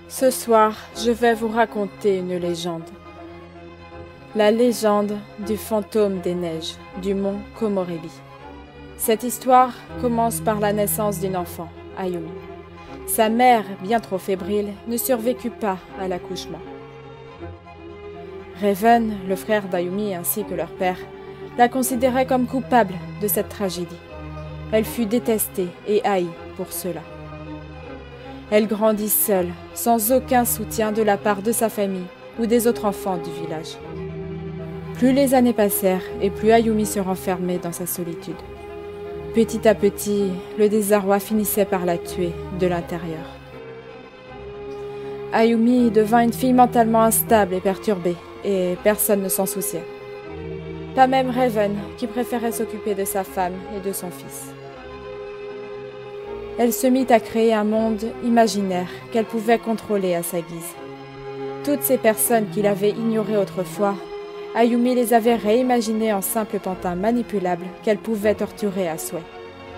Ce soir, je vais vous raconter une légende. La légende du fantôme des neiges du mont Komorebi. Cette histoire commence par la naissance d'une enfant, Ayumi. Sa mère, bien trop fébrile, ne survécut pas à l'accouchement. Raven, le frère d'Ayumi ainsi que leur père, la considérait comme coupable de cette tragédie. Elle fut détestée et haïe pour cela. Elle grandit seule, sans aucun soutien de la part de sa famille ou des autres enfants du village. Plus les années passèrent et plus Ayumi se renfermait dans sa solitude. Petit à petit, le désarroi finissait par la tuer de l'intérieur. Ayumi devint une fille mentalement instable et perturbée, et personne ne s'en souciait. Pas même Raven, qui préférait s'occuper de sa femme et de son fils. Elle se mit à créer un monde imaginaire qu'elle pouvait contrôler à sa guise. Toutes ces personnes qu'il avait ignorées autrefois, Ayumi les avait réimaginées en simples pantins manipulables qu'elle pouvait torturer à souhait.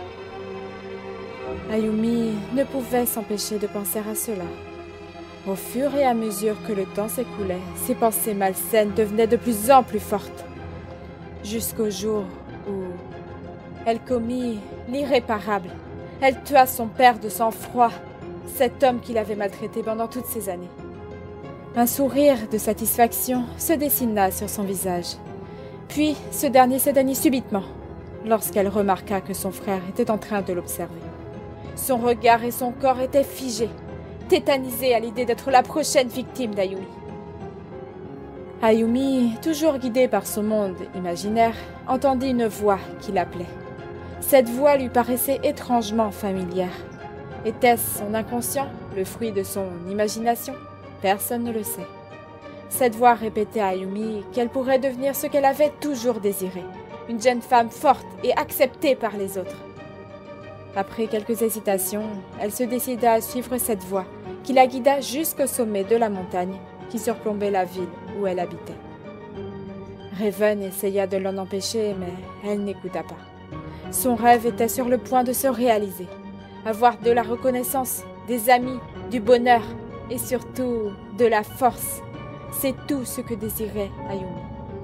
Ayumi ne pouvait s'empêcher de penser à cela. Au fur et à mesure que le temps s'écoulait, ses pensées malsaines devenaient de plus en plus fortes. Jusqu'au jour où elle commit l'irréparable. Elle tua son père de sang-froid, cet homme qui l'avait maltraité pendant toutes ces années. Un sourire de satisfaction se dessina sur son visage. Puis ce dernier s'éteignit subitement, lorsqu'elle remarqua que son frère était en train de l'observer. Son regard et son corps étaient figés, tétanisés à l'idée d'être la prochaine victime d'Ayumi. Ayumi, toujours guidée par son monde imaginaire, entendit une voix qui l'appelait. Cette voix lui paraissait étrangement familière. Était-ce son inconscient, le fruit de son imagination? Personne ne le sait. Cette voix répétait à Ayumi qu'elle pourrait devenir ce qu'elle avait toujours désiré, une jeune femme forte et acceptée par les autres. Après quelques hésitations, elle se décida à suivre cette voie qui la guida jusqu'au sommet de la montagne qui surplombait la ville où elle habitait. Raven essaya de l'en empêcher, mais elle n'écouta pas. Son rêve était sur le point de se réaliser. Avoir de la reconnaissance, des amis, du bonheur et surtout de la force. C'est tout ce que désirait Ayumi.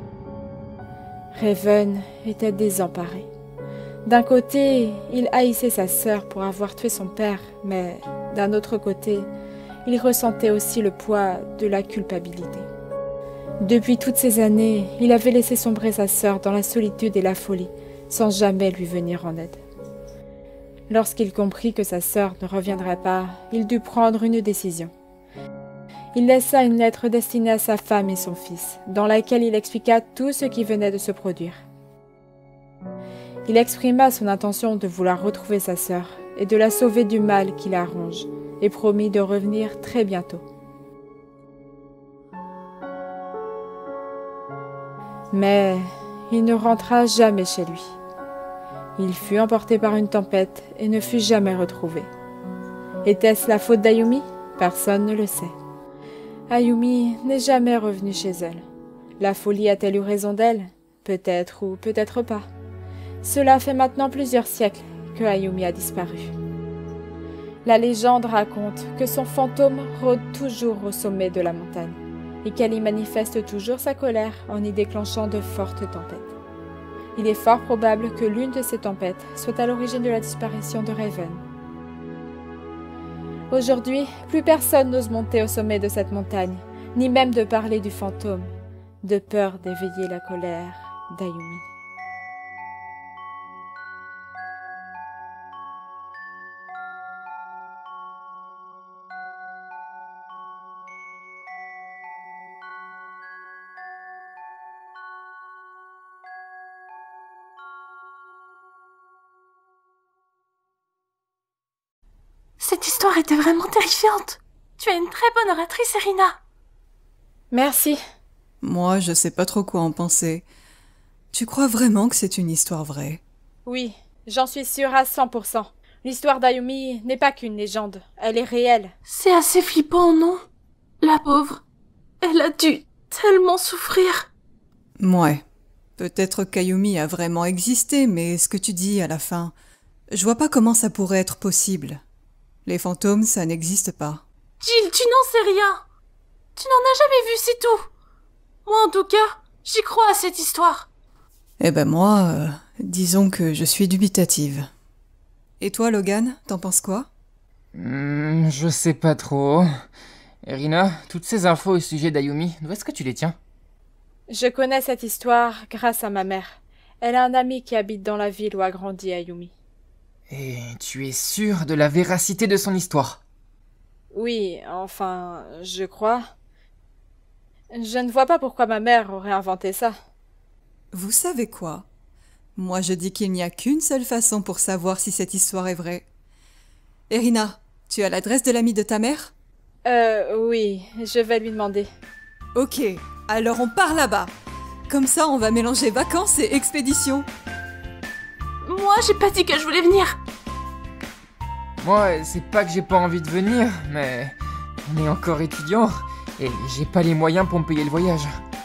Raven était désemparé. D'un côté, il haïssait sa sœur pour avoir tué son père, mais d'un autre côté, il ressentait aussi le poids de la culpabilité. Depuis toutes ces années, il avait laissé sombrer sa sœur dans la solitude et la folie, sans jamais lui venir en aide. Lorsqu'il comprit que sa sœur ne reviendrait pas, il dut prendre une décision. Il laissa une lettre destinée à sa femme et son fils, dans laquelle il expliqua tout ce qui venait de se produire. Il exprima son intention de vouloir retrouver sa sœur et de la sauver du mal qui la ronge, et promit de revenir très bientôt. Mais il ne rentra jamais chez lui. Il fut emporté par une tempête et ne fut jamais retrouvé. Était-ce la faute d'Ayumi? Personne ne le sait. Ayumi n'est jamais revenue chez elle. La folie a-t-elle eu raison d'elle? Peut-être ou peut-être pas. Cela fait maintenant plusieurs siècles que Ayumi a disparu. La légende raconte que son fantôme rôde toujours au sommet de la montagne et qu'elle y manifeste toujours sa colère en y déclenchant de fortes tempêtes. Il est fort probable que l'une de ces tempêtes soit à l'origine de la disparition de Raven. Aujourd'hui, plus personne n'ose monter au sommet de cette montagne, ni même de parler du fantôme, de peur d'éveiller la colère d'Ayumi. Cette histoire était vraiment terrifiante. Tu es une très bonne oratrice, Irina. Merci. Moi, je sais pas trop quoi en penser. Tu crois vraiment que c'est une histoire vraie? Oui, j'en suis sûre à 100%. L'histoire d'Ayumi n'est pas qu'une légende, elle est réelle. C'est assez flippant, non? La pauvre, elle a dû tellement souffrir. Ouais. Peut-être qu'Ayumi a vraiment existé, mais ce que tu dis à la fin, je vois pas comment ça pourrait être possible. Les fantômes, ça n'existe pas. Jill, tu n'en sais rien. Tu n'en as jamais vu, c'est tout. Moi, en tout cas, j'y crois à cette histoire. Eh ben moi, disons que je suis dubitative. Et toi, Logan, t'en penses quoi? Je sais pas trop. Irina, toutes ces infos au sujet d'Ayumi, d'où est-ce que tu les tiens? Je connais cette histoire grâce à ma mère. Elle a un ami qui habite dans la ville où a grandi Ayumi. Et tu es sûr de la véracité de son histoire? Oui, enfin, je crois. Je ne vois pas pourquoi ma mère aurait inventé ça. Vous savez quoi? Moi, je dis qu'il n'y a qu'une seule façon pour savoir si cette histoire est vraie. Irina, tu as l'adresse de l'ami de ta mère? Oui, je vais lui demander. Ok, alors on part là-bas. Comme ça, on va mélanger vacances et expédition. Moi, j'ai pas dit que je voulais venir. Moi, c'est pas que j'ai pas envie de venir, mais on est encore étudiant et j'ai pas les moyens pour me payer le voyage.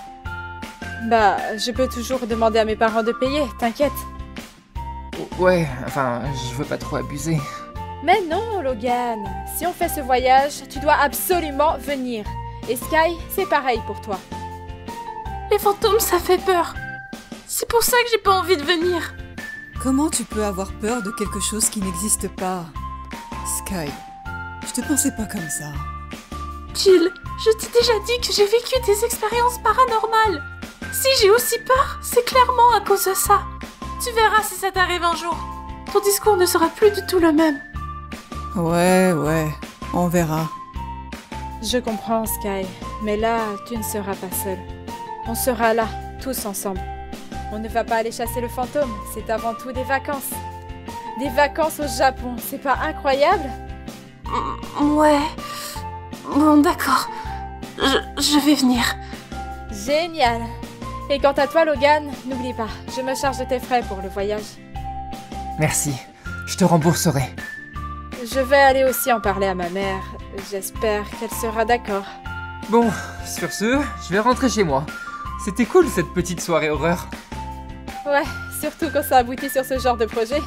Bah, je peux toujours demander à mes parents de payer, t'inquiète. Ouais, enfin, je veux pas trop abuser. Mais non, Logan, si on fait ce voyage, tu dois absolument venir. Et Sky, c'est pareil pour toi. Les fantômes, ça fait peur. C'est pour ça que j'ai pas envie de venir. Comment tu peux avoir peur de quelque chose qui n'existe pas? Sky, je te pensais pas comme ça. Jill, je t'ai déjà dit que j'ai vécu des expériences paranormales. Si j'ai aussi peur, c'est clairement à cause de ça. Tu verras si ça t'arrive un jour. Ton discours ne sera plus du tout le même. Ouais, on verra. Je comprends, Sky, mais là, tu ne seras pas seule. On sera là, tous ensemble. On ne va pas aller chasser le fantôme, c'est avant tout des vacances. Des vacances au Japon, c'est pas incroyable? Ouais. Bon, d'accord. Je vais venir. Génial! Et quant à toi, Logan, n'oublie pas, je me charge de tes frais pour le voyage. Merci, je te rembourserai. Je vais aller aussi en parler à ma mère. J'espère qu'elle sera d'accord. Bon, sur ce, je vais rentrer chez moi. C'était cool cette petite soirée horreur. Ouais, surtout quand ça aboutit sur ce genre de projet.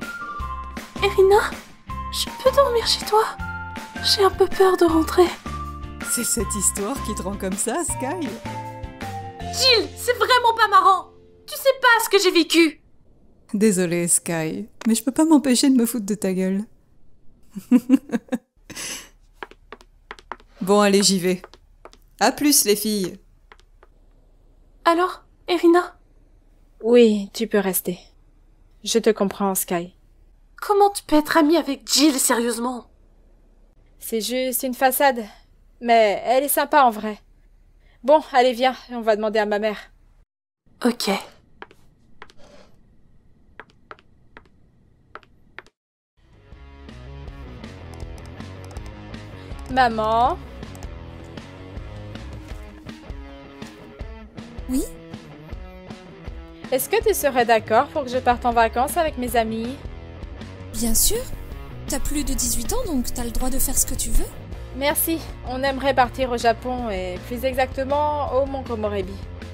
Irina, je peux dormir chez toi? J'ai un peu peur de rentrer. C'est cette histoire qui te rend comme ça, Sky? Jill, c'est vraiment pas marrant. Tu sais pas ce que j'ai vécu. Désolée, Sky, mais je peux pas m'empêcher de me foutre de ta gueule. Bon, allez, j'y vais. À plus, les filles. Alors, Irina? Oui, tu peux rester. Je te comprends, Sky. Comment tu peux être amie avec Jill, sérieusement? C'est juste une façade. Mais elle est sympa en vrai. Bon, allez, viens, on va demander à ma mère. Ok. Maman? Oui? Est-ce que tu serais d'accord pour que je parte en vacances avec mes amis? Bien sûr. T'as plus de 18 ans, donc t'as le droit de faire ce que tu veux. Merci, on aimerait partir au Japon et plus exactement au Mont Komorebi.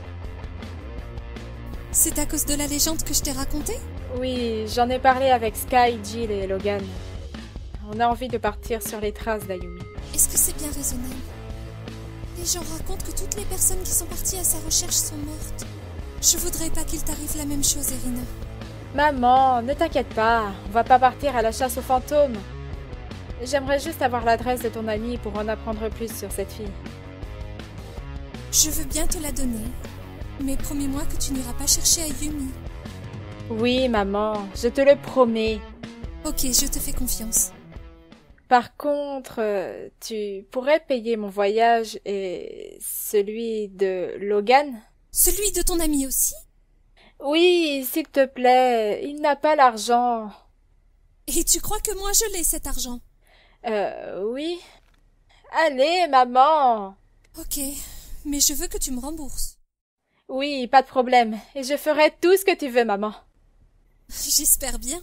C'est à cause de la légende que je t'ai racontée? Oui, j'en ai parlé avec Sky, Jill et Logan. On a envie de partir sur les traces d'Ayumi. Est-ce que c'est bien raisonnable? Les gens racontent que toutes les personnes qui sont parties à sa recherche sont mortes. Je voudrais pas qu'il t'arrive la même chose, Irina. Maman, ne t'inquiète pas, on va pas partir à la chasse aux fantômes. J'aimerais juste avoir l'adresse de ton amie pour en apprendre plus sur cette fille. Je veux bien te la donner, mais promets-moi que tu n'iras pas chercher Ayumi. Oui, maman, je te le promets. Ok, je te fais confiance. Par contre, tu pourrais payer mon voyage et celui de Logan? Celui de ton ami aussi? Oui, s'il te plaît, il n'a pas l'argent. Et tu crois que moi je l'ai, cet argent? Oui. Allez, maman. Ok, mais je veux que tu me rembourses. Oui, pas de problème. Et je ferai tout ce que tu veux, maman. J'espère bien.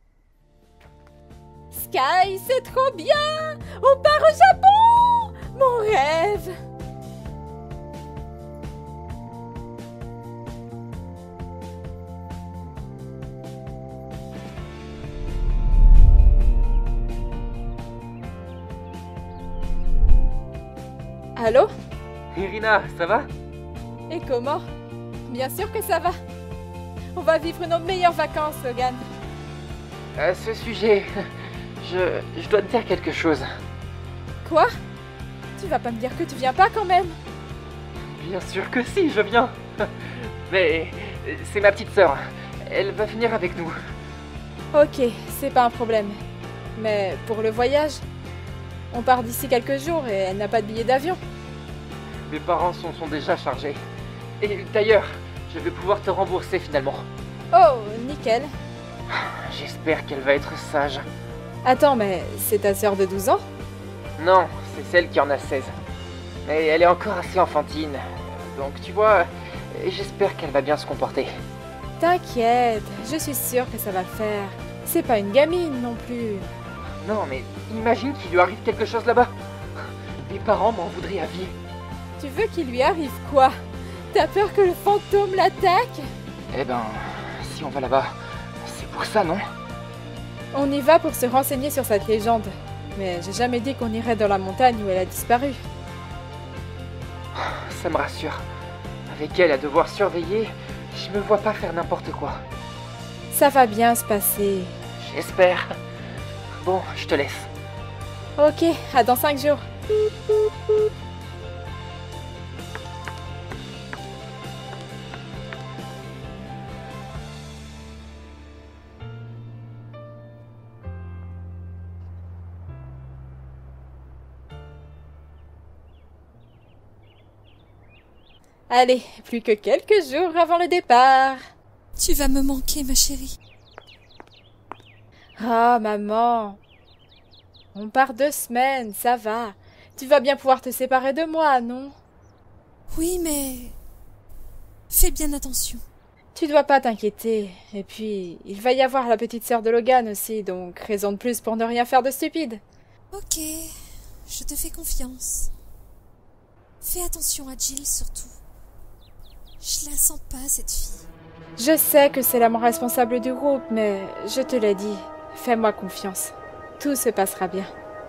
Sky, c'est trop bien! On part au Japon! Mon rêve! Allô? Irina, ça va? Et comment? Bien sûr que ça va. On va vivre nos meilleures vacances, Logan. À ce sujet, je dois te dire quelque chose. Quoi? Tu vas pas me dire que tu viens pas quand même? Bien sûr que si, je viens. Mais c'est ma petite sœur. Elle va venir avec nous. Ok, c'est pas un problème. Mais pour le voyage, on part d'ici quelques jours et elle n'a pas de billet d'avion. Mes parents sont déjà chargés. Et d'ailleurs, je vais pouvoir te rembourser finalement. Oh, nickel. J'espère qu'elle va être sage. Attends, mais c'est ta sœur de 12 ans? Non, c'est celle qui en a 16. Mais elle est encore assez enfantine. Donc tu vois, j'espère qu'elle va bien se comporter. T'inquiète, je suis sûre que ça va le faire. C'est pas une gamine non plus. Non, mais imagine qu'il lui arrive quelque chose là-bas. Mes parents m'en voudraient à vie. Tu veux qu'il lui arrive quoi? T'as peur que le fantôme l'attaque? Eh ben, si on va là-bas, c'est pour ça, non? On y va pour se renseigner sur cette légende. Mais j'ai jamais dit qu'on irait dans la montagne où elle a disparu. Ça me rassure. Avec elle à devoir surveiller, je me vois pas faire n'importe quoi. Ça va bien se passer. J'espère. Bon, je te laisse. Ok, à dans 5 jours. Allez, plus que quelques jours avant le départ. Tu vas me manquer, ma chérie. Ah, maman. On part 2 semaines, ça va. Tu vas bien pouvoir te séparer de moi, non? Oui, mais... Fais bien attention. Tu dois pas t'inquiéter. Et puis, il va y avoir la petite sœur de Logan aussi, donc raison de plus pour ne rien faire de stupide. Ok, je te fais confiance. Fais attention à Jill surtout. Je la sens pas, cette fille. Je sais que c'est l'amant responsable du groupe, mais je te l'ai dit, fais-moi confiance. Tout se passera bien.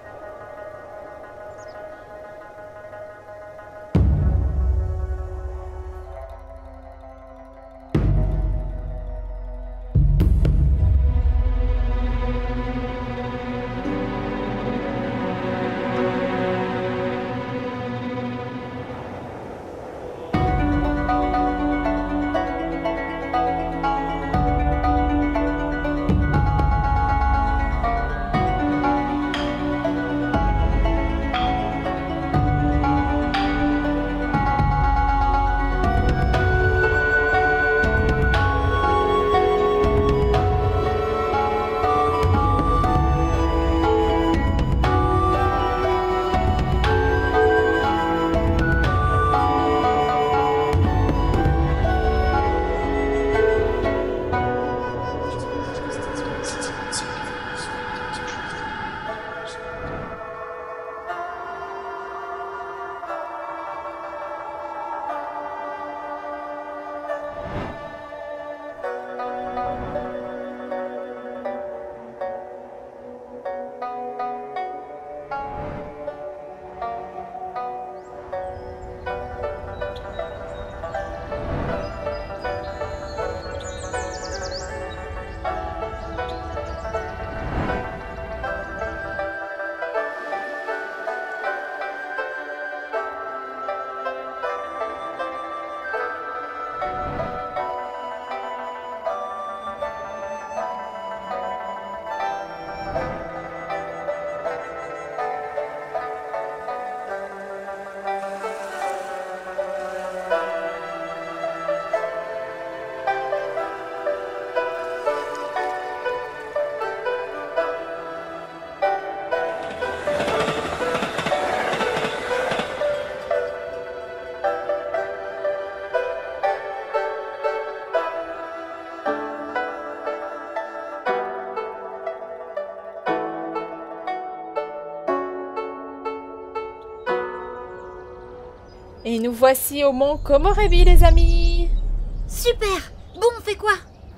Et nous voici au mont Komorebi, les amis. Super! Bon, on fait quoi?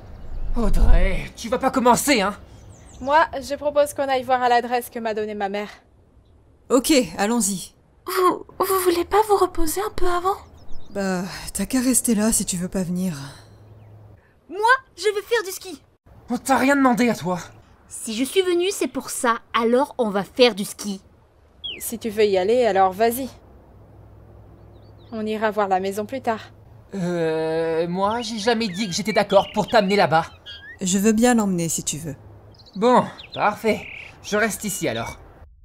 Audrey, tu vas pas commencer, hein? Moi, je propose qu'on aille voir à l'adresse que m'a donnée ma mère. Ok, allons-y. Vous voulez pas vous reposer un peu avant? Bah, t'as qu'à rester là si tu veux pas venir. Moi, je veux faire du ski. On t'a rien demandé à toi. Si je suis venue, c'est pour ça. Alors, on va faire du ski. Si tu veux y aller, alors vas-y. On ira voir la maison plus tard. Moi, j'ai jamais dit que j'étais d'accord pour t'amener là-bas. Je veux bien l'emmener si tu veux. Bon, parfait. Je reste ici alors.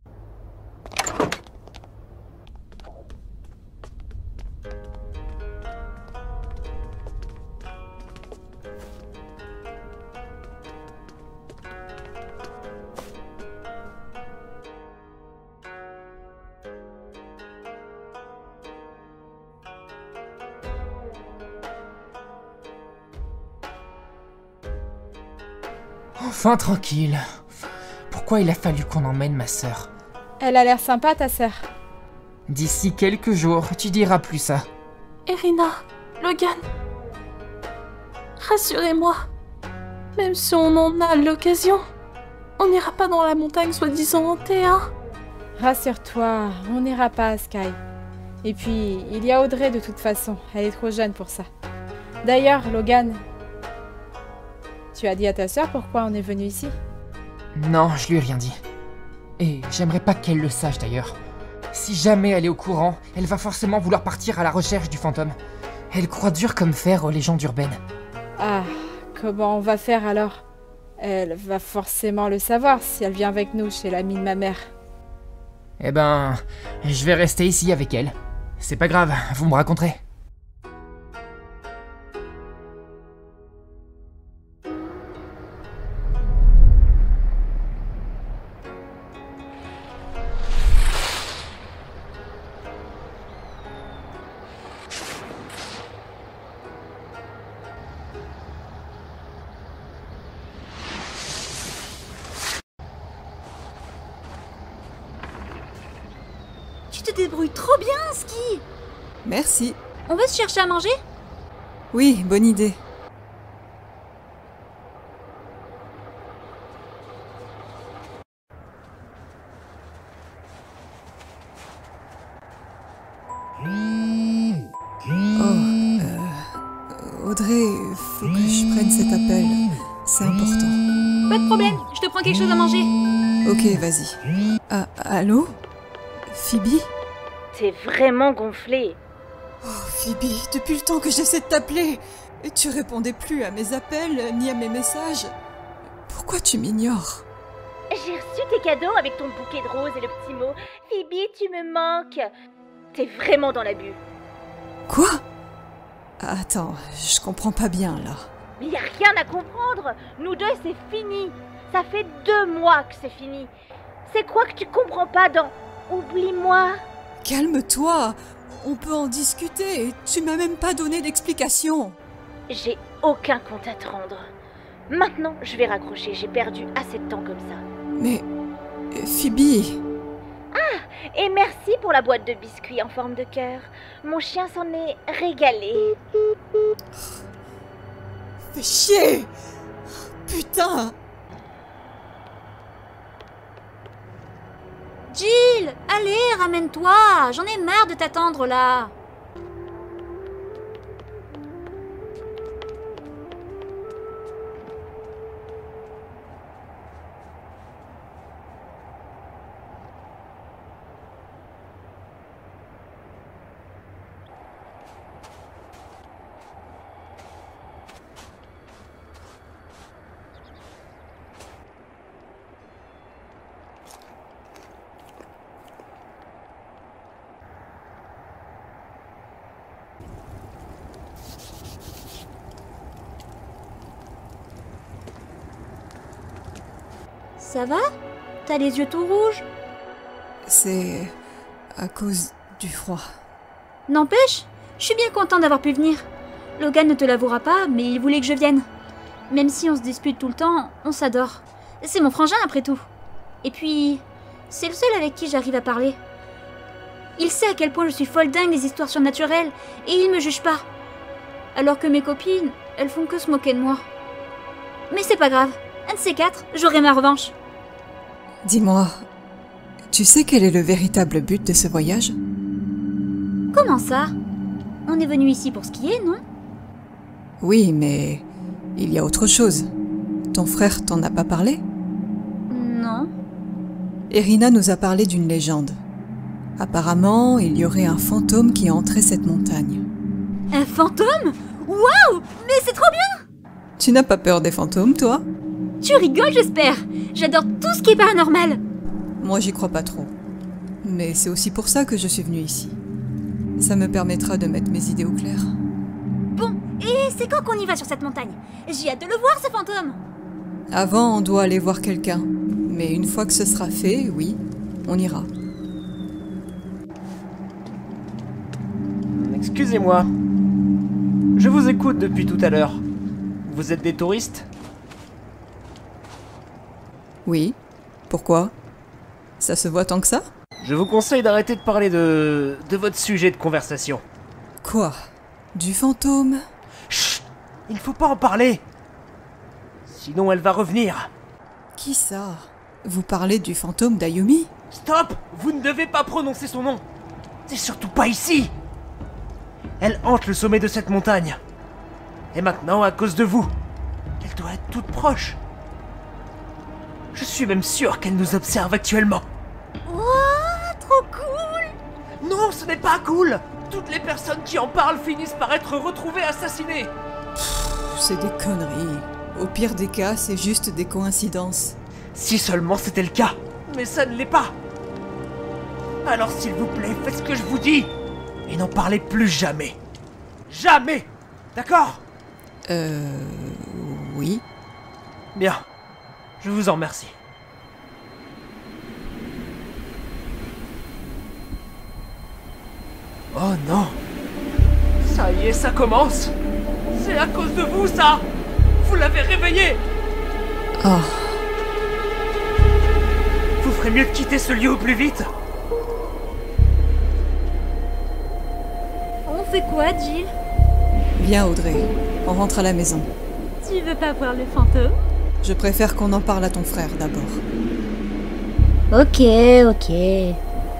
Enfin tranquille. Pourquoi il a fallu qu'on emmène ma sœur? Elle a l'air sympa, ta sœur. D'ici quelques jours, tu diras plus ça. Erina, Logan, rassurez-moi. Même si on en a l'occasion, on n'ira pas dans la montagne soi-disant hantée, hein? Rassure-toi, on n'ira pas à Sky. Et puis, il y a Audrey de toute façon, elle est trop jeune pour ça. D'ailleurs, Logan, tu as dit à ta sœur pourquoi on est venu ici? Non, je lui ai rien dit. Et j'aimerais pas qu'elle le sache d'ailleurs. Si jamais elle est au courant, elle va forcément vouloir partir à la recherche du fantôme. Elle croit dur comme fer aux légendes urbaines. Ah, comment on va faire alors? Elle va forcément le savoir si elle vient avec nous chez l'ami de ma mère. Eh ben, je vais rester ici avec elle. C'est pas grave, vous me raconterez. Tu te débrouilles trop bien, Ski. Merci. On va se chercher à manger? Oui, bonne idée. Audrey, faut que je prenne cet appel. C'est important. Pas de problème, je te prends quelque chose à manger. Ok, vas-y. Ah, allô? Phoebe? T'es vraiment gonflée. Oh, Phoebe, depuis le temps que j'essaie de t'appeler, et tu répondais plus à mes appels ni à mes messages. Pourquoi tu m'ignores? J'ai reçu tes cadeaux avec ton bouquet de roses et le petit mot. Phoebe, tu me manques. T'es vraiment dans l'abus. Quoi? Attends, je comprends pas bien là. Mais y a rien à comprendre. Nous deux, c'est fini. Ça fait 2 mois que c'est fini. C'est quoi que tu comprends pas dans Oublie-moi? Calme-toi, on peut en discuter. Tu m'as même pas donné d'explication. J'ai aucun compte à te rendre. Maintenant, je vais raccrocher. J'ai perdu assez de temps comme ça. Mais Phoebe... Et merci pour la boîte de biscuits en forme de cœur. Mon chien s'en est régalé. Fais chier! Putain! Jill, allez, ramène-toi. J'en ai marre de t'attendre là. Ça va? T'as les yeux tout rouges? C'est à cause du froid. N'empêche, je suis bien content d'avoir pu venir. Logan ne te l'avouera pas, mais il voulait que je vienne. Même si on se dispute tout le temps, on s'adore. C'est mon frangin après tout. Et puis, c'est le seul avec qui j'arrive à parler. Il sait à quel point je suis folle dingue des histoires surnaturelles, et il me juge pas. Alors que mes copines, elles font que se moquer de moi. Mais c'est pas grave, un de ces 4, j'aurai ma revanche. Dis-moi, tu sais quel est le véritable but de ce voyage ? Comment ça? On est venu ici pour skier, non? Oui, mais il y a autre chose. Ton frère t'en a pas parlé? Non. Erina nous a parlé d'une légende. Apparemment, il y aurait un fantôme qui entrait cette montagne. Un fantôme? Waouh! Mais c'est trop bien! Tu n'as pas peur des fantômes, toi? Tu rigoles, j'espère! J'adore tout ce qui est paranormal! Moi, j'y crois pas trop. Mais c'est aussi pour ça que je suis venue ici. Ça me permettra de mettre mes idées au clair. Bon, et c'est quand qu'on y va sur cette montagne? J'ai hâte de le voir, ce fantôme! Avant, on doit aller voir quelqu'un. Mais une fois que ce sera fait, oui, on ira. Excusez-moi. Je vous écoute depuis tout à l'heure. Vous êtes des touristes? Oui. Pourquoi? Ça se voit tant que ça? Je vous conseille d'arrêter de parler de votre sujet de conversation. Quoi? Du fantôme? Chut! Il ne faut pas en parler! Sinon elle va revenir. Qui ça? Vous parlez du fantôme d'Ayumi? Stop! Vous ne devez pas prononcer son nom! C'est surtout pas ici! Elle hante le sommet de cette montagne. Et maintenant, à cause de vous, elle doit être toute proche. Je suis même sûr qu'elle nous observe actuellement. Wouah, trop cool! Non, ce n'est pas cool! Toutes les personnes qui en parlent finissent par être retrouvées assassinées. C'est des conneries. Au pire des cas, c'est juste des coïncidences. Si seulement c'était le cas. Mais ça ne l'est pas. Alors s'il vous plaît, faites ce que je vous dis. Et n'en parlez plus jamais. Jamais! D'accord? Oui. Bien. Je vous en remercie. Oh non! Ça y est, ça commence! C'est à cause de vous, ça! Vous l'avez réveillé! Oh. Vous ferez mieux de quitter ce lieu au plus vite! On fait quoi, Jill? Bien, Audrey. On rentre à la maison. Tu veux pas voir le fantôme? Je préfère qu'on en parle à ton frère d'abord. Ok, ok.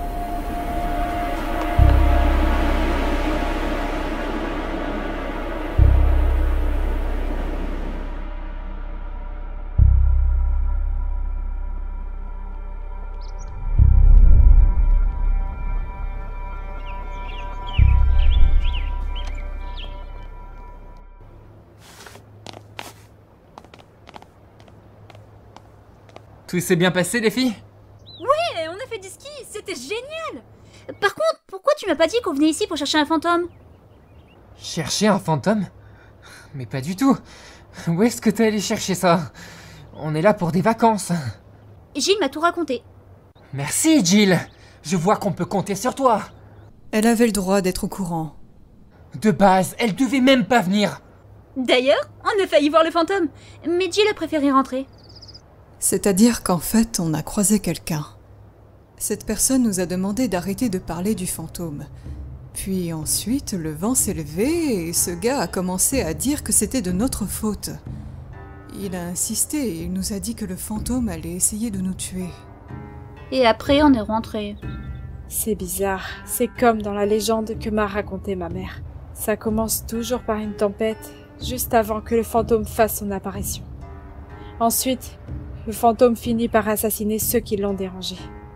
Tout s'est bien passé, les filles? Ouais, on a fait du ski, c'était génial! Par contre, pourquoi tu m'as pas dit qu'on venait ici pour chercher un fantôme? Chercher un fantôme? Mais pas du tout. Où est-ce que t'es allé chercher ça? On est là pour des vacances. Jill m'a tout raconté. Merci, Jill. Je vois qu'on peut compter sur toi. Elle avait le droit d'être au courant. De base, elle devait même pas venir. D'ailleurs, on a failli voir le fantôme, mais Jill a préféré rentrer. C'est-à-dire qu'en fait, on a croisé quelqu'un. Cette personne nous a demandé d'arrêter de parler du fantôme. Puis ensuite, le vent s'est levé et ce gars a commencé à dire que c'était de notre faute. Il a insisté et il nous a dit que le fantôme allait essayer de nous tuer. Et après, on est rentré. C'est bizarre, c'est comme dans la légende que m'a racontée ma mère. Ça commence toujours par une tempête, juste avant que le fantôme fasse son apparition. Ensuite, le fantôme finit par assassiner ceux qui l'ont dérangé.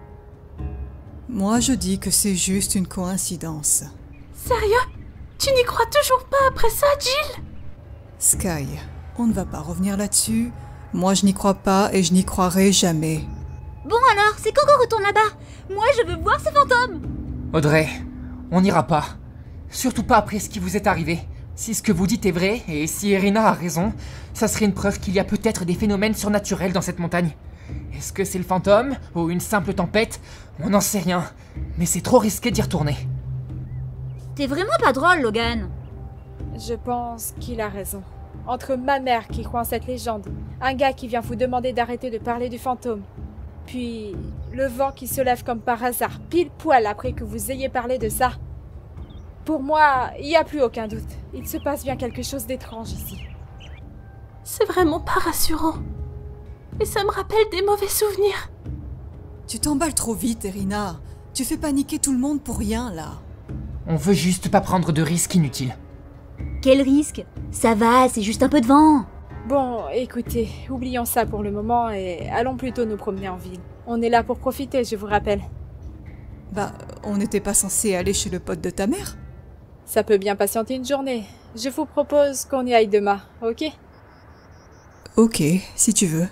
Moi, je dis que c'est juste une coïncidence. Sérieux? Tu n'y crois toujours pas après ça, Jill? Sky, on ne va pas revenir là-dessus. Moi, je n'y crois pas et je n'y croirai jamais. Bon alors, c'est quand qu'on retourne là-bas? Moi, je veux voir ce fantôme! Audrey, on n'ira pas. Surtout pas après ce qui vous est arrivé. Si ce que vous dites est vrai, et si Erina a raison, ça serait une preuve qu'il y a peut-être des phénomènes surnaturels dans cette montagne. Est-ce que c'est le fantôme, ou une simple tempête? On n'en sait rien, mais c'est trop risqué d'y retourner. T'es vraiment pas drôle, Logan. Je pense qu'il a raison. Entre ma mère qui croit en cette légende, un gars qui vient vous demander d'arrêter de parler du fantôme, puis le vent qui se lève comme par hasard, pile poil après que vous ayez parlé de ça. Pour moi, il n'y a plus aucun doute. Il se passe bien quelque chose d'étrange ici. C'est vraiment pas rassurant. Et ça me rappelle des mauvais souvenirs. Tu t'emballes trop vite, Erina. Tu fais paniquer tout le monde pour rien, là. On veut juste pas prendre de risques inutiles. Quel risque? Ça va, c'est juste un peu de vent. Bon, écoutez, oublions ça pour le moment et allons plutôt nous promener en ville. On est là pour profiter, je vous rappelle. Bah, on n'était pas censé aller chez le pote de ta mère? Ça peut bien patienter une journée. Je vous propose qu'on y aille demain, ok? Ok, si tu veux.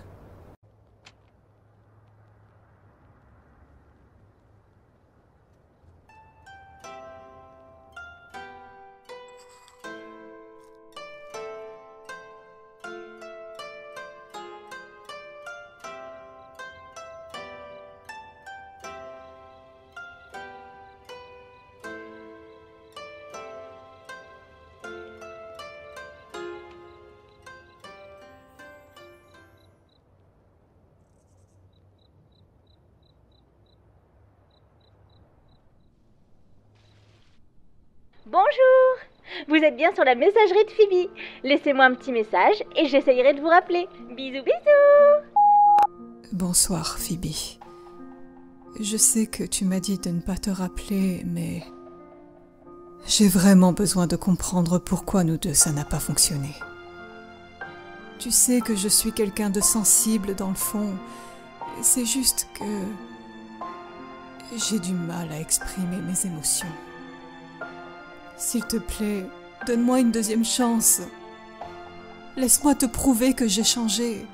Bonjour! Vous êtes bien sur la messagerie de Phoebe. Laissez-moi un petit message et j'essayerai de vous rappeler. Bisous, bisous! Bonsoir, Phoebe. Je sais que tu m'as dit de ne pas te rappeler, mais... j'ai vraiment besoin de comprendre pourquoi nous deux ça n'a pas fonctionné. Tu sais que je suis quelqu'un de sensible dans le fond. C'est juste que... j'ai du mal à exprimer mes émotions. S'il te plaît, donne-moi une deuxième chance. Laisse-moi te prouver que j'ai changé.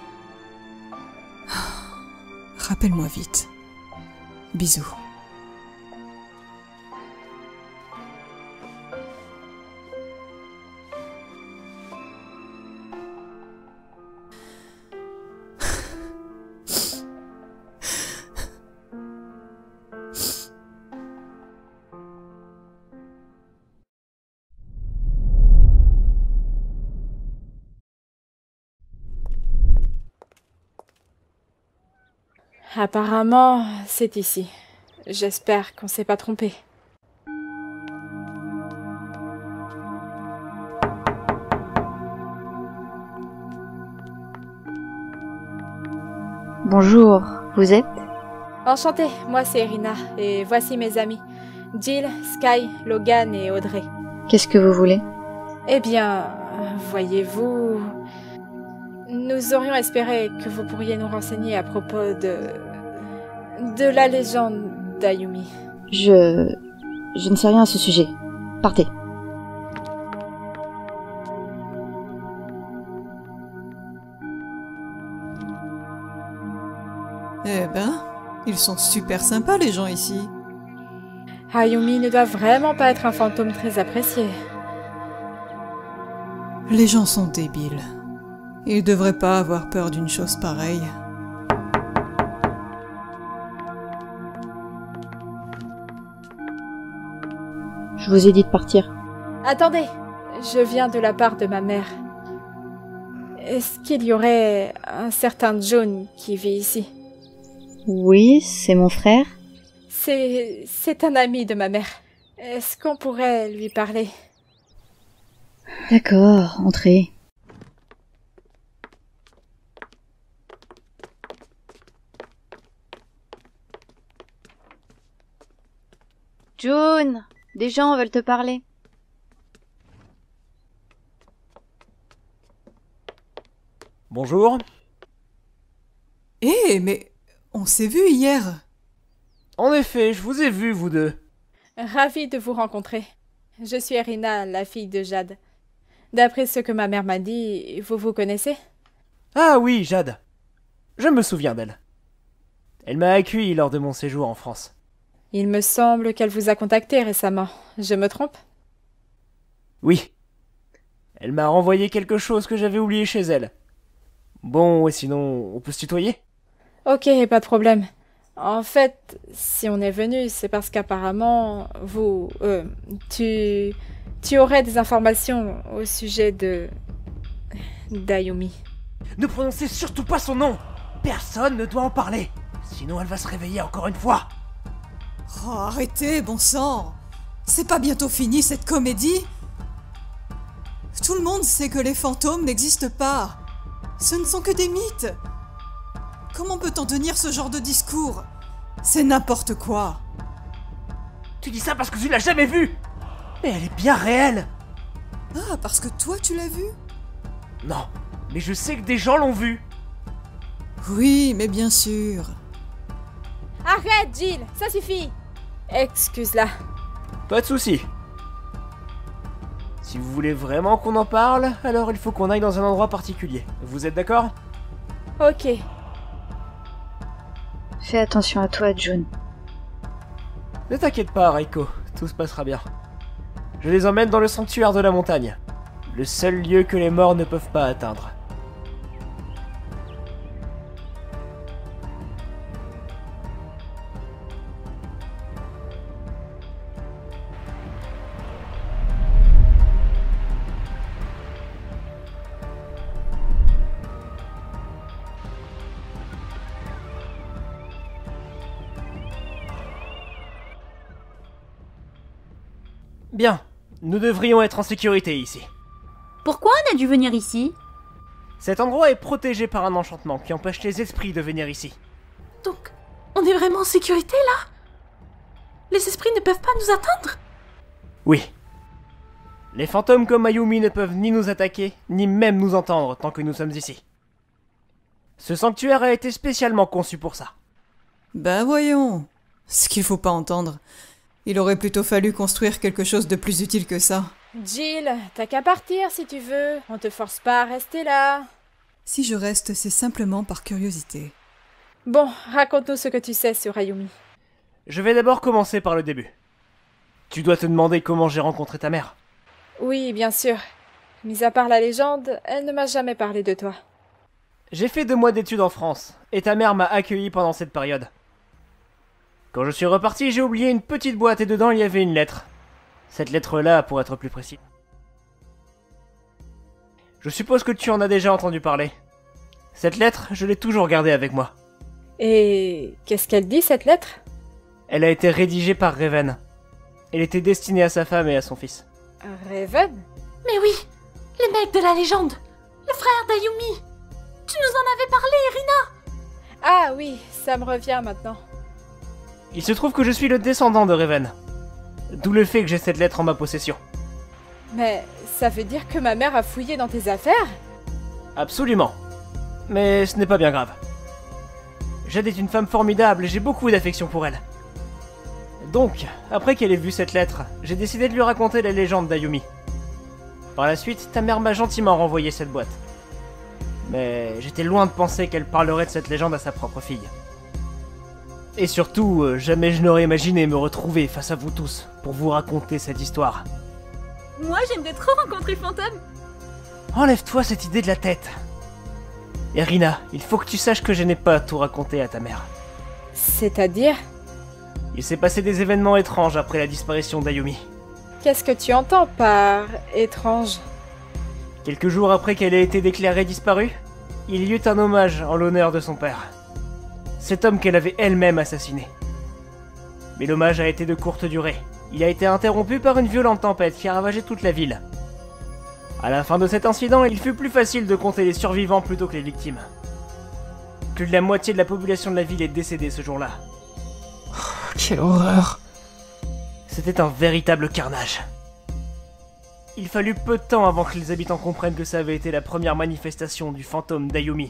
Rappelle-moi vite. Bisous. Apparemment, c'est ici. J'espère qu'on s'est pas trompé. Bonjour, vous êtes? Enchantée, moi c'est Irina, et voici mes amis. Jill, Sky, Logan et Audrey. Qu'est-ce que vous voulez? Eh bien, voyez-vous... Nous aurions espéré que vous pourriez nous renseigner à propos de la légende d'Ayumi. Je ne sais rien à ce sujet. Partez. Eh ben, ils sont super sympas les gens ici. Ayumi ne doit vraiment pas être un fantôme très apprécié. Les gens sont débiles. Ils devraient pas avoir peur d'une chose pareille. Je vous ai dit de partir. Attendez, je viens de la part de ma mère. Est-ce qu'il y aurait un certain John qui vit ici? Oui, c'est mon frère. C'est un ami de ma mère. Est-ce qu'on pourrait lui parler? D'accord, entrez. June, des gens veulent te parler. Bonjour. Eh, mais on s'est vus hier. En effet, je vous ai vu, vous deux. Ravie de vous rencontrer. Je suis Irina, la fille de Jade. D'après ce que ma mère m'a dit, vous vous connaissez? Ah oui, Jade. Je me souviens d'elle. Elle m'a accueilli lors de mon séjour en France. Il me semble qu'elle vous a contacté récemment. Je me trompe? Oui. Elle m'a renvoyé quelque chose que j'avais oublié chez elle. Bon, et sinon, on peut se tutoyer? Ok, pas de problème. En fait, si on est venu, c'est parce qu'apparemment, tu aurais des informations au sujet d'Ayumi. Ne prononcez surtout pas son nom! Personne ne doit en parler! Sinon elle va se réveiller encore une fois! Oh, arrêtez, bon sang! C'est pas bientôt fini cette comédie? Tout le monde sait que les fantômes n'existent pas. Ce ne sont que des mythes. Comment peut-on tenir ce genre de discours? C'est n'importe quoi. Tu dis ça parce que tu l'as jamais vue. Mais elle est bien réelle. Ah, parce que toi tu l'as vu? Non, mais je sais que des gens l'ont vue. Oui, mais bien sûr. Arrête, Jill, ça suffit. Excuse-la. Pas de souci. Si vous voulez vraiment qu'on en parle, alors il faut qu'on aille dans un endroit particulier. Vous êtes d'accord? Ok. Fais attention à toi, June. Ne t'inquiète pas, Reiko, tout se passera bien. Je les emmène dans le sanctuaire de la montagne, le seul lieu que les morts ne peuvent pas atteindre. Bien, nous devrions être en sécurité ici. Pourquoi on a dû venir ici? Cet endroit est protégé par un enchantement qui empêche les esprits de venir ici. Donc, on est vraiment en sécurité là? Les esprits ne peuvent pas nous atteindre? Oui. Les fantômes comme Ayumi ne peuvent ni nous attaquer, ni même nous entendre tant que nous sommes ici. Ce sanctuaire a été spécialement conçu pour ça. Ben voyons. Ce qu'il faut pas entendre. Il aurait plutôt fallu construire quelque chose de plus utile que ça. Jill, t'as qu'à partir si tu veux. On te force pas à rester là. Si je reste, c'est simplement par curiosité. Bon, raconte-nous ce que tu sais sur Ayumi. Je vais d'abord commencer par le début. Tu dois te demander comment j'ai rencontré ta mère. Oui, bien sûr. Mis à part la légende, elle ne m'a jamais parlé de toi. J'ai fait 2 mois d'études en France, et ta mère m'a accueilli pendant cette période. Quand je suis reparti, j'ai oublié une petite boîte et dedans il y avait une lettre. Cette lettre-là, pour être plus précis. Je suppose que tu en as déjà entendu parler. Cette lettre, je l'ai toujours gardée avec moi. Et qu'est-ce qu'elle dit, cette lettre? Elle a été rédigée par Raven. Elle était destinée à sa femme et à son fils. Raven? Mais oui, les mecs de la légende, le frère d'Ayumi. Tu nous en avais parlé, Irina. Ah oui, ça me revient maintenant. Il se trouve que je suis le descendant de Raven. D'où le fait que j'ai cette lettre en ma possession. Mais ça veut dire que ma mère a fouillé dans tes affaires? Absolument. Mais ce n'est pas bien grave. Jade est une femme formidable et j'ai beaucoup d'affection pour elle. Donc, après qu'elle ait vu cette lettre, j'ai décidé de lui raconter la légende d'Ayumi. Par la suite, ta mère m'a gentiment renvoyé cette boîte. Mais j'étais loin de penser qu'elle parlerait de cette légende à sa propre fille. Et surtout, jamais je n'aurais imaginé me retrouver face à vous tous pour vous raconter cette histoire. Moi, j'aimerais trop rencontrer Fantôme. Enlève-toi cette idée de la tête. Irina, il faut que tu saches que je n'ai pas tout raconté à ta mère. C'est-à-dire? Il s'est passé des événements étranges après la disparition d'Ayumi. Qu'est-ce que tu entends par étrange? Quelques jours après qu'elle ait été déclarée disparue, il y eut un hommage en l'honneur de son père. Cet homme qu'elle avait elle-même assassiné. Mais l'hommage a été de courte durée. Il a été interrompu par une violente tempête qui a ravagé toute la ville. À la fin de cet incident, il fut plus facile de compter les survivants plutôt que les victimes. Plus de la moitié de la population de la ville est décédée ce jour-là. Quelle horreur! C'était un véritable carnage. Il fallut peu de temps avant que les habitants comprennent que ça avait été la première manifestation du fantôme d'Ayumi.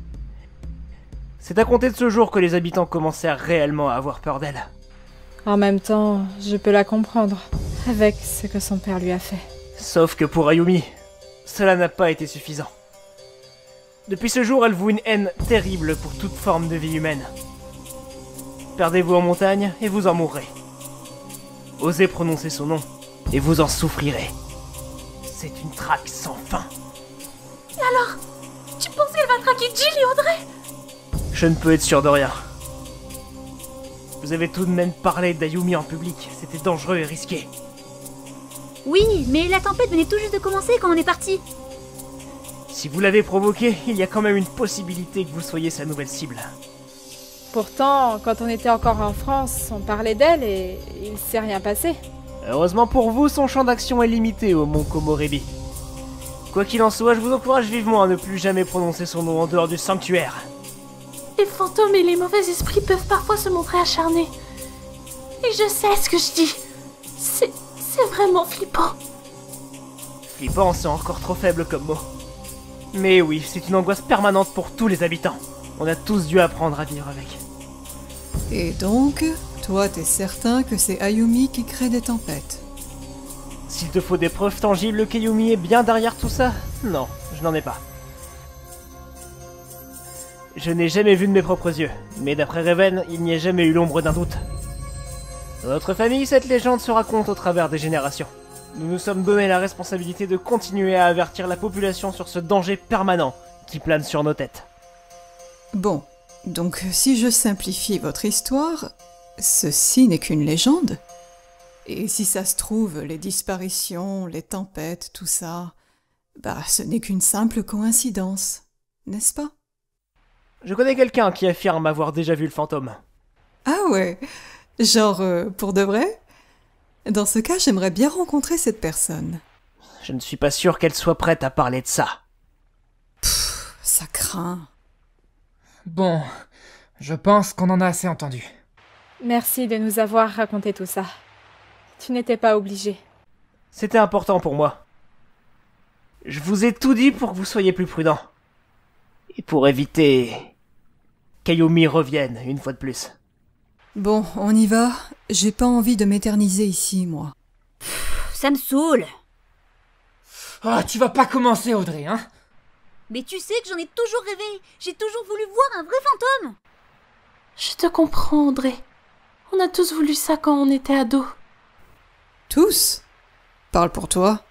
C'est à compter de ce jour que les habitants commencèrent réellement à avoir peur d'elle. En même temps, je peux la comprendre, avec ce que son père lui a fait. Sauf que pour Ayumi, cela n'a pas été suffisant. Depuis ce jour, elle voue une haine terrible pour toute forme de vie humaine. Perdez-vous en montagne et vous en mourrez. Osez prononcer son nom et vous en souffrirez. C'est une traque sans fin. Et alors, tu penses qu'elle va traquer Jill et Audrey? Je ne peux être sûr de rien. Vous avez tout de même parlé d'Ayumi en public, c'était dangereux et risqué. Oui, mais la tempête venait tout juste de commencer quand on est parti. Si vous l'avez provoqué, il y a quand même une possibilité que vous soyez sa nouvelle cible. Pourtant, quand on était encore en France, on parlait d'elle et il s'est rien passé. Heureusement pour vous, son champ d'action est limité au mont Komorebi. Quoi qu'il en soit, je vous encourage vivement à ne plus jamais prononcer son nom en dehors du sanctuaire. Les fantômes et les mauvais esprits peuvent parfois se montrer acharnés. Et je sais ce que je dis. C'est vraiment flippant. Flippant, c'est encore trop faible comme mot. Mais oui, c'est une angoisse permanente pour tous les habitants. On a tous dû apprendre à vivre avec. Et donc, toi t'es certain que c'est Ayumi qui crée des tempêtes? S'il te faut des preuves tangibles que Yumi est bien derrière tout ça, non, je n'en ai pas. Je n'ai jamais vu de mes propres yeux, mais d'après Raven, il n'y a jamais eu l'ombre d'un doute. Dans notre famille, cette légende se raconte au travers des générations. Nous nous sommes donné la responsabilité de continuer à avertir la population sur ce danger permanent qui plane sur nos têtes. Bon, donc si je simplifie votre histoire, ceci n'est qu'une légende. Et si ça se trouve, les disparitions, les tempêtes, tout ça, ce n'est qu'une simple coïncidence, n'est-ce pas? Je connais quelqu'un qui affirme avoir déjà vu le fantôme. Ah ouais, genre pour de vrai? Dans ce cas, j'aimerais bien rencontrer cette personne. Je ne suis pas sûr qu'elle soit prête à parler de ça. Ça craint. Bon, je pense qu'on en a assez entendu. Merci de nous avoir raconté tout ça. Tu n'étais pas obligé. C'était important pour moi. Je vous ai tout dit pour que vous soyez plus prudents. Et pour éviter qu'Ayumi revienne une fois de plus. Bon, on y va. J'ai pas envie de m'éterniser ici, moi. Ça me saoule. Oh, tu vas pas commencer, Audrey, hein? Mais tu sais que j'en ai toujours rêvé. J'ai toujours voulu voir un vrai fantôme. Je te comprends, Audrey. On a tous voulu ça quand on était ados. Tous? Parle pour toi.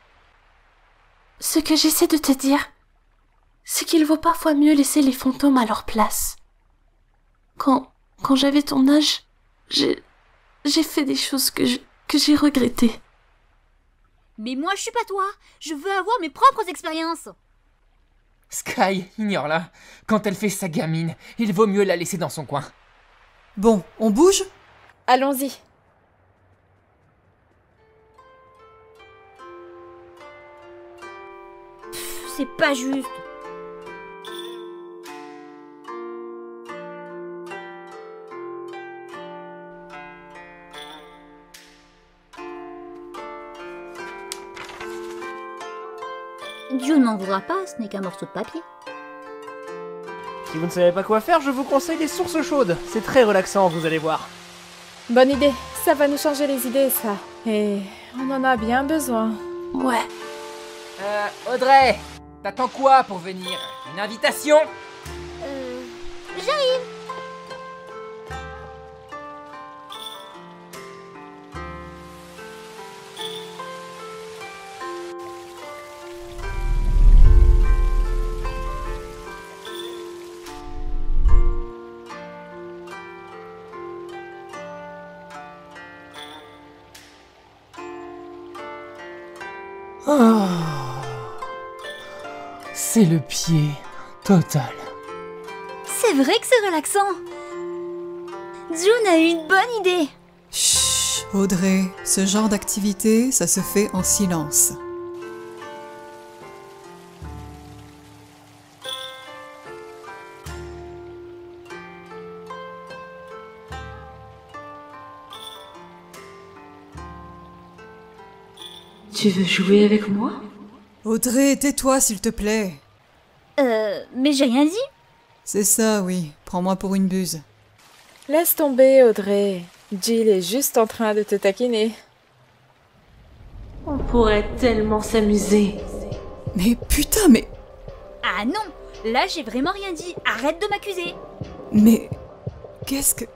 Ce que j'essaie de te dire, c'est qu'il vaut parfois mieux laisser les fantômes à leur place. Quand j'avais ton âge, j'ai fait des choses que j'ai regrettées. Mais moi, je suis pas toi. Je veux avoir mes propres expériences. Sky, ignore-la. Quand elle fait sa gamine, il vaut mieux la laisser dans son coin. Bon, on bouge? Allons-y. C'est pas juste. Dieu ne m'en voudra pas, ce n'est qu'un morceau de papier. Si vous ne savez pas quoi faire, je vous conseille les sources chaudes. C'est très relaxant, vous allez voir. Bonne idée. Ça va nous changer les idées, ça. Et on en a bien besoin. Ouais. Audrey, t'attends quoi pour venir? Une invitation? J'arrive. Oh. C'est le pied total. C'est vrai que c'est relaxant. June a eu une bonne idée. Chut, Audrey, ce genre d'activité, ça se fait en silence. Tu veux jouer avec moi? Audrey, tais-toi, s'il te plaît. Mais j'ai rien dit. C'est ça, oui. Prends-moi pour une buse. Laisse tomber, Audrey. Jill est juste en train de te taquiner. On pourrait tellement s'amuser. Mais putain, mais... Ah non, là j'ai vraiment rien dit. Arrête de m'accuser. Mais... Qu'est-ce que...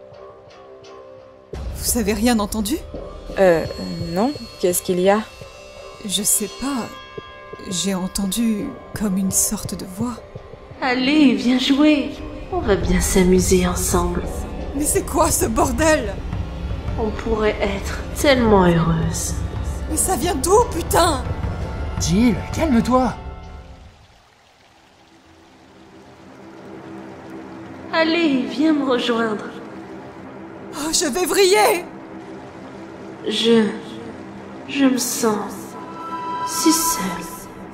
Vous avez rien entendu? Non. Qu'est-ce qu'il y a? Je sais pas. J'ai entendu comme une sorte de voix. Allez, viens jouer. On va bien s'amuser ensemble. Mais c'est quoi ce bordel? On pourrait être tellement heureuses. Mais ça vient d'où, putain? Jill, calme-toi. Allez, viens me rejoindre. Oh, je vais vriller! Je me sens si seule.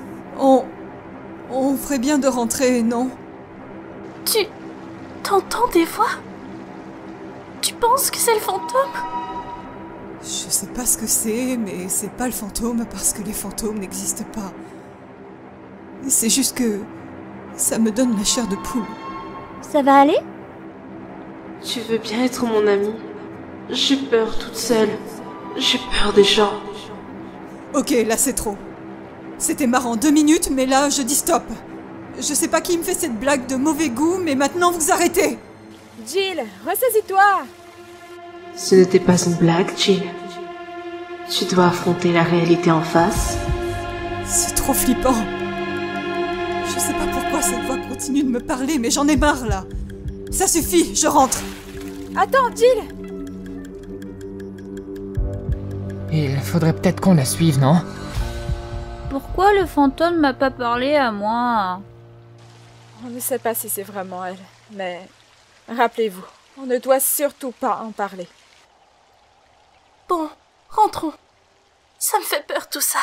On ferait bien de rentrer, non? Tu t'entends des voix? Tu penses que c'est le fantôme? Je sais pas ce que c'est, mais c'est pas le fantôme parce que les fantômes n'existent pas. C'est juste que ça me donne la chair de poule. Ça va aller? Tu veux bien être mon amie? J'ai peur toute seule. J'ai peur des gens. Ok, là c'est trop. C'était marrant 2 minutes, mais là je dis stop. Je sais pas qui me fait cette blague de mauvais goût, mais maintenant vous arrêtez. Jill, ressaisis-toi! Ce n'était pas une blague, Jill. Tu dois affronter la réalité en face. C'est trop flippant. Je sais pas pourquoi cette voix continue de me parler, mais j'en ai marre là. Ça suffit, je rentre. Attends, Jill! Il faudrait peut-être qu'on la suive, non? Pourquoi le fantôme m'a pas parlé à moi? On ne sait pas si c'est vraiment elle, mais rappelez-vous, on ne doit surtout pas en parler. Bon, rentrons. Ça me fait peur tout ça.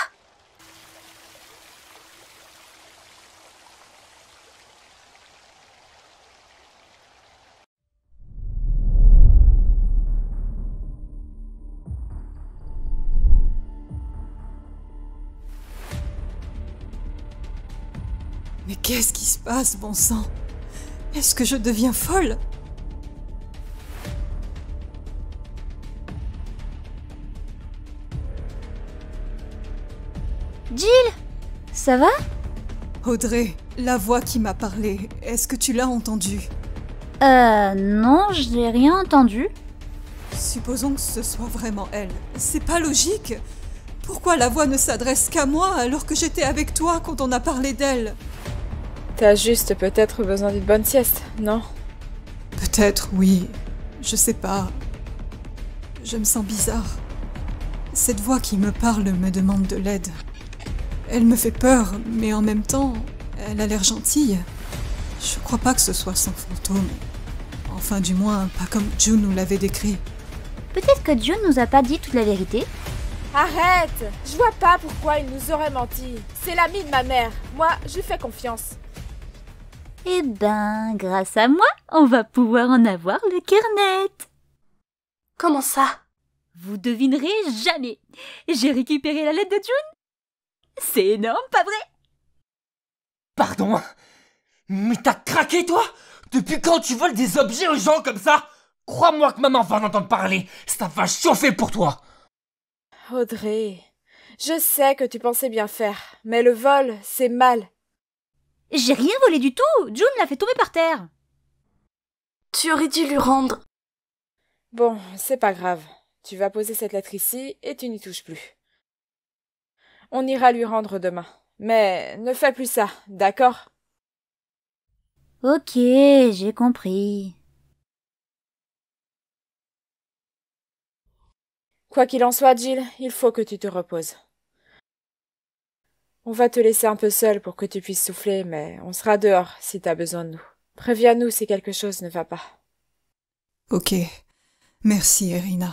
Mais qu'est-ce qui se passe, bon sang? Est-ce que je deviens folle? Jill! Ça va? Audrey, la voix qui m'a parlé, est-ce que tu l'as entendue? Non, je n'ai rien entendu. Supposons que ce soit vraiment elle. C'est pas logique. Pourquoi la voix ne s'adresse qu'à moi alors que j'étais avec toi quand on a parlé d'elle? T'as juste peut-être besoin d'une bonne sieste, non? Peut-être, oui. Je sais pas. Je me sens bizarre. Cette voix qui me parle me demande de l'aide. Elle me fait peur, mais en même temps, elle a l'air gentille. Je crois pas que ce soit son fantôme. Enfin, du moins, pas comme June nous l'avait décrit. Peut-être que June nous a pas dit toute la vérité. Arrête! Je vois pas pourquoi il nous aurait menti. C'est l'ami de ma mère. Moi, je lui fais confiance. Eh ben, grâce à moi, on va pouvoir en avoir le cœur net. Comment ça? Vous devinerez jamais. J'ai récupéré la lettre de June. C'est énorme, pas vrai? Pardon? Mais t'as craqué, toi? Depuis quand tu voles des objets aux gens comme ça? Crois-moi que maman va en entendre parler. Ça va chauffer pour toi. Audrey, je sais que tu pensais bien faire, mais le vol, c'est mal. J'ai rien volé du tout. June l'a fait tomber par terre. Tu aurais dû lui rendre. Bon, c'est pas grave. Tu vas poser cette lettre ici et tu n'y touches plus. On ira lui rendre demain. Mais ne fais plus ça, d'accord? Ok, j'ai compris. Quoi qu'il en soit, Jill, il faut que tu te reposes. On va te laisser un peu seule pour que tu puisses souffler, mais on sera dehors si t'as besoin de nous. Préviens-nous si quelque chose ne va pas. Ok. Merci, Irina.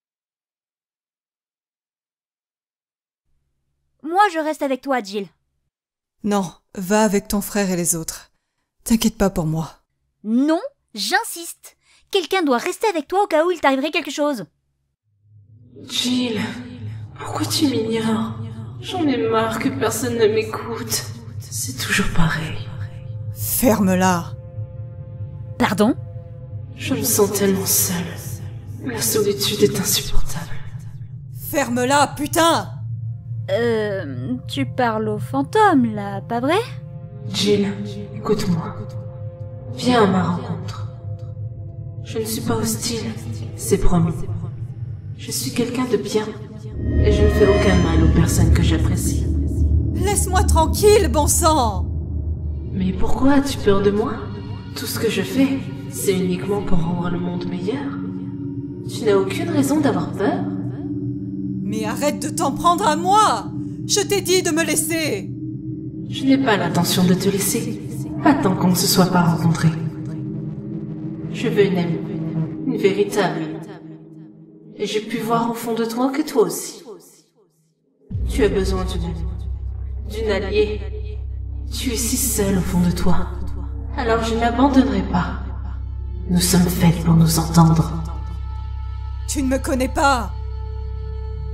Moi, je reste avec toi, Jill. Non, va avec ton frère et les autres. T'inquiète pas pour moi. Non, j'insiste. Quelqu'un doit rester avec toi au cas où il t'arriverait quelque chose. Jill, pourquoi tu m'ignores? J'en ai marre que personne ne m'écoute. C'est toujours pareil. Ferme-la. Pardon? Je me sens tellement seule. La solitude est insupportable. Ferme-la, putain! Tu parles au fantôme, là, pas vrai? Jill, écoute-moi. Viens à ma rencontre. Je ne suis pas hostile, c'est promis. Je suis quelqu'un de bien, et je ne fais aucun mal aux personnes que j'apprécie. Laisse-moi tranquille, bon sang! Mais pourquoi as-tu peur de moi? Tout ce que je fais, c'est uniquement pour rendre le monde meilleur. Tu n'as aucune raison d'avoir peur? Mais arrête de t'en prendre à moi! Je t'ai dit de me laisser! Je n'ai pas l'intention de te laisser, pas tant qu'on ne se soit pas rencontrés. Je veux une amie, une véritable amie. Et j'ai pu voir au fond de toi que toi aussi. Tu as besoin d'une alliée. Tu es si seule au fond de toi. Alors je n'abandonnerai pas. Nous sommes faits pour nous entendre. Tu ne me connais pas!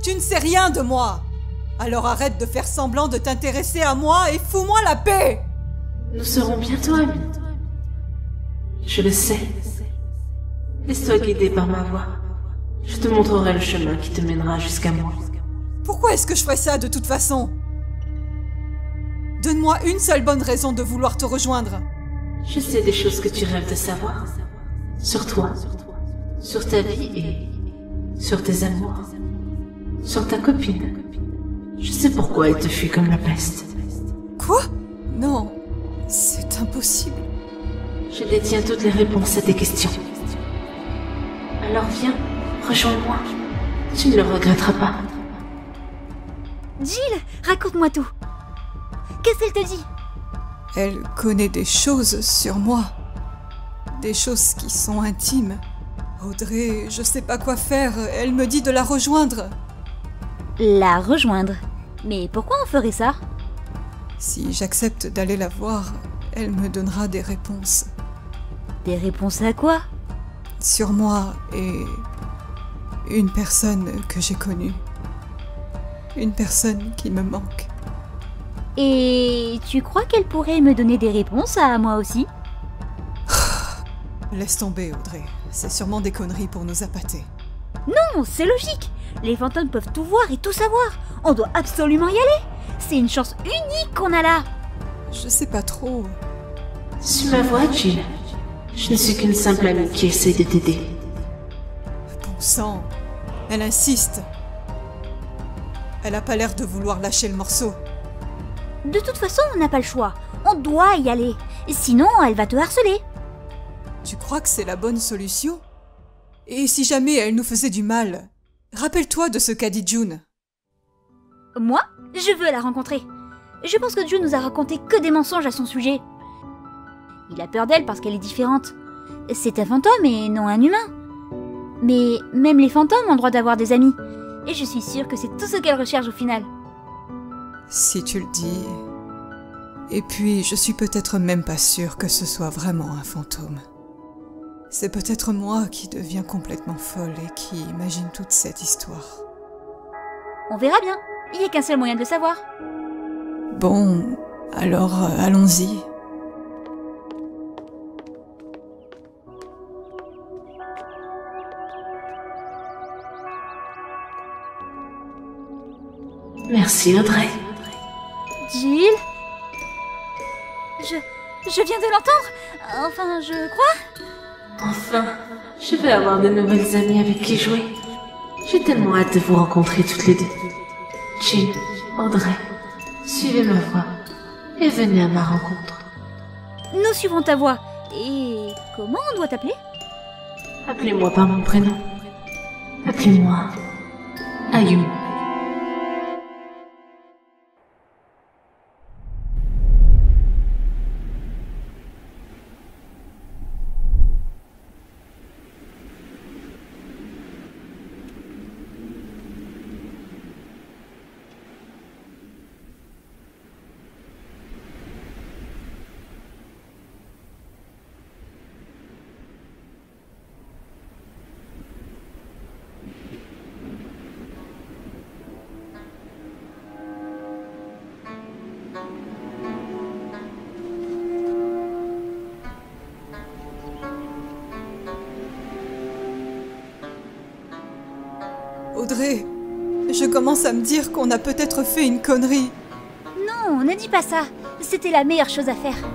Tu ne sais rien de moi. Alors arrête de faire semblant de t'intéresser à moi et fous-moi la paix. Nous serons bientôt amis. Je le sais. Laisse-toi guider par ma voix. Je te montrerai le chemin qui te mènera jusqu'à moi. Pourquoi est-ce que je ferais ça de toute façon? Donne-moi une seule bonne raison de vouloir te rejoindre. Je sais des choses que tu rêves de savoir. Sur toi, sur ta vie et sur tes amours, sur ta copine. Je sais pourquoi elle te fuit comme la peste. Quoi? Non, c'est impossible. Je détiens toutes les réponses à tes questions. Alors viens, rejoins-moi. Tu ne le regretteras pas. Jill, raconte-moi tout. Qu'est-ce qu'elle te dit? Elle connaît des choses sur moi. Des choses qui sont intimes. Audrey, je sais pas quoi faire. Elle me dit de la rejoindre. La rejoindre? Mais pourquoi on ferait ça? Si j'accepte d'aller la voir, elle me donnera des réponses. Des réponses à quoi? Sur moi et une personne que j'ai connue. Une personne qui me manque. Et tu crois qu'elle pourrait me donner des réponses à moi aussi? Laisse tomber, Audrey. C'est sûrement des conneries pour nous appâter. Non, c'est logique. Les fantômes peuvent tout voir et tout savoir. On doit absolument y aller. C'est une chance unique qu'on a là. Je sais pas trop. Suis ma voix, Jill. Je ne suis qu'une simple amie qui essaie de t'aider. Bon sang. Elle insiste. Elle a pas l'air de vouloir lâcher le morceau. De toute façon, on n'a pas le choix. On doit y aller. Sinon, elle va te harceler. Tu crois que c'est la bonne solution? Et si jamais elle nous faisait du mal? Rappelle-toi de ce qu'a dit June. Moi, je veux la rencontrer. Je pense que June nous a raconté que des mensonges à son sujet. Il a peur d'elle parce qu'elle est différente. C'est un fantôme et non un humain. Mais même les fantômes ont le droit d'avoir des amis. Et je suis sûre que c'est tout ce qu'elle recherche au final. Si tu le dis. Et puis, je suis peut-être même pas sûre que ce soit vraiment un fantôme. C'est peut-être moi qui deviens complètement folle et qui imagine toute cette histoire. On verra bien. Il n'y a qu'un seul moyen de le savoir. Bon, alors allons-y. Merci, Audrey. Jill? Je viens de l'entendre. Enfin, je crois. Enfin, je vais avoir de nouvelles amies avec qui jouer. J'ai tellement hâte de vous rencontrer toutes les deux. Jill, Audrey, suivez ma voix et venez à ma rencontre. Nous suivons ta voix. Et comment on doit t'appeler? Appelez-moi par mon prénom. Appelez-moi Ayumi. Audrey, je commence à me dire qu'on a peut-être fait une connerie. Non, ne dis pas ça. C'était la meilleure chose à faire.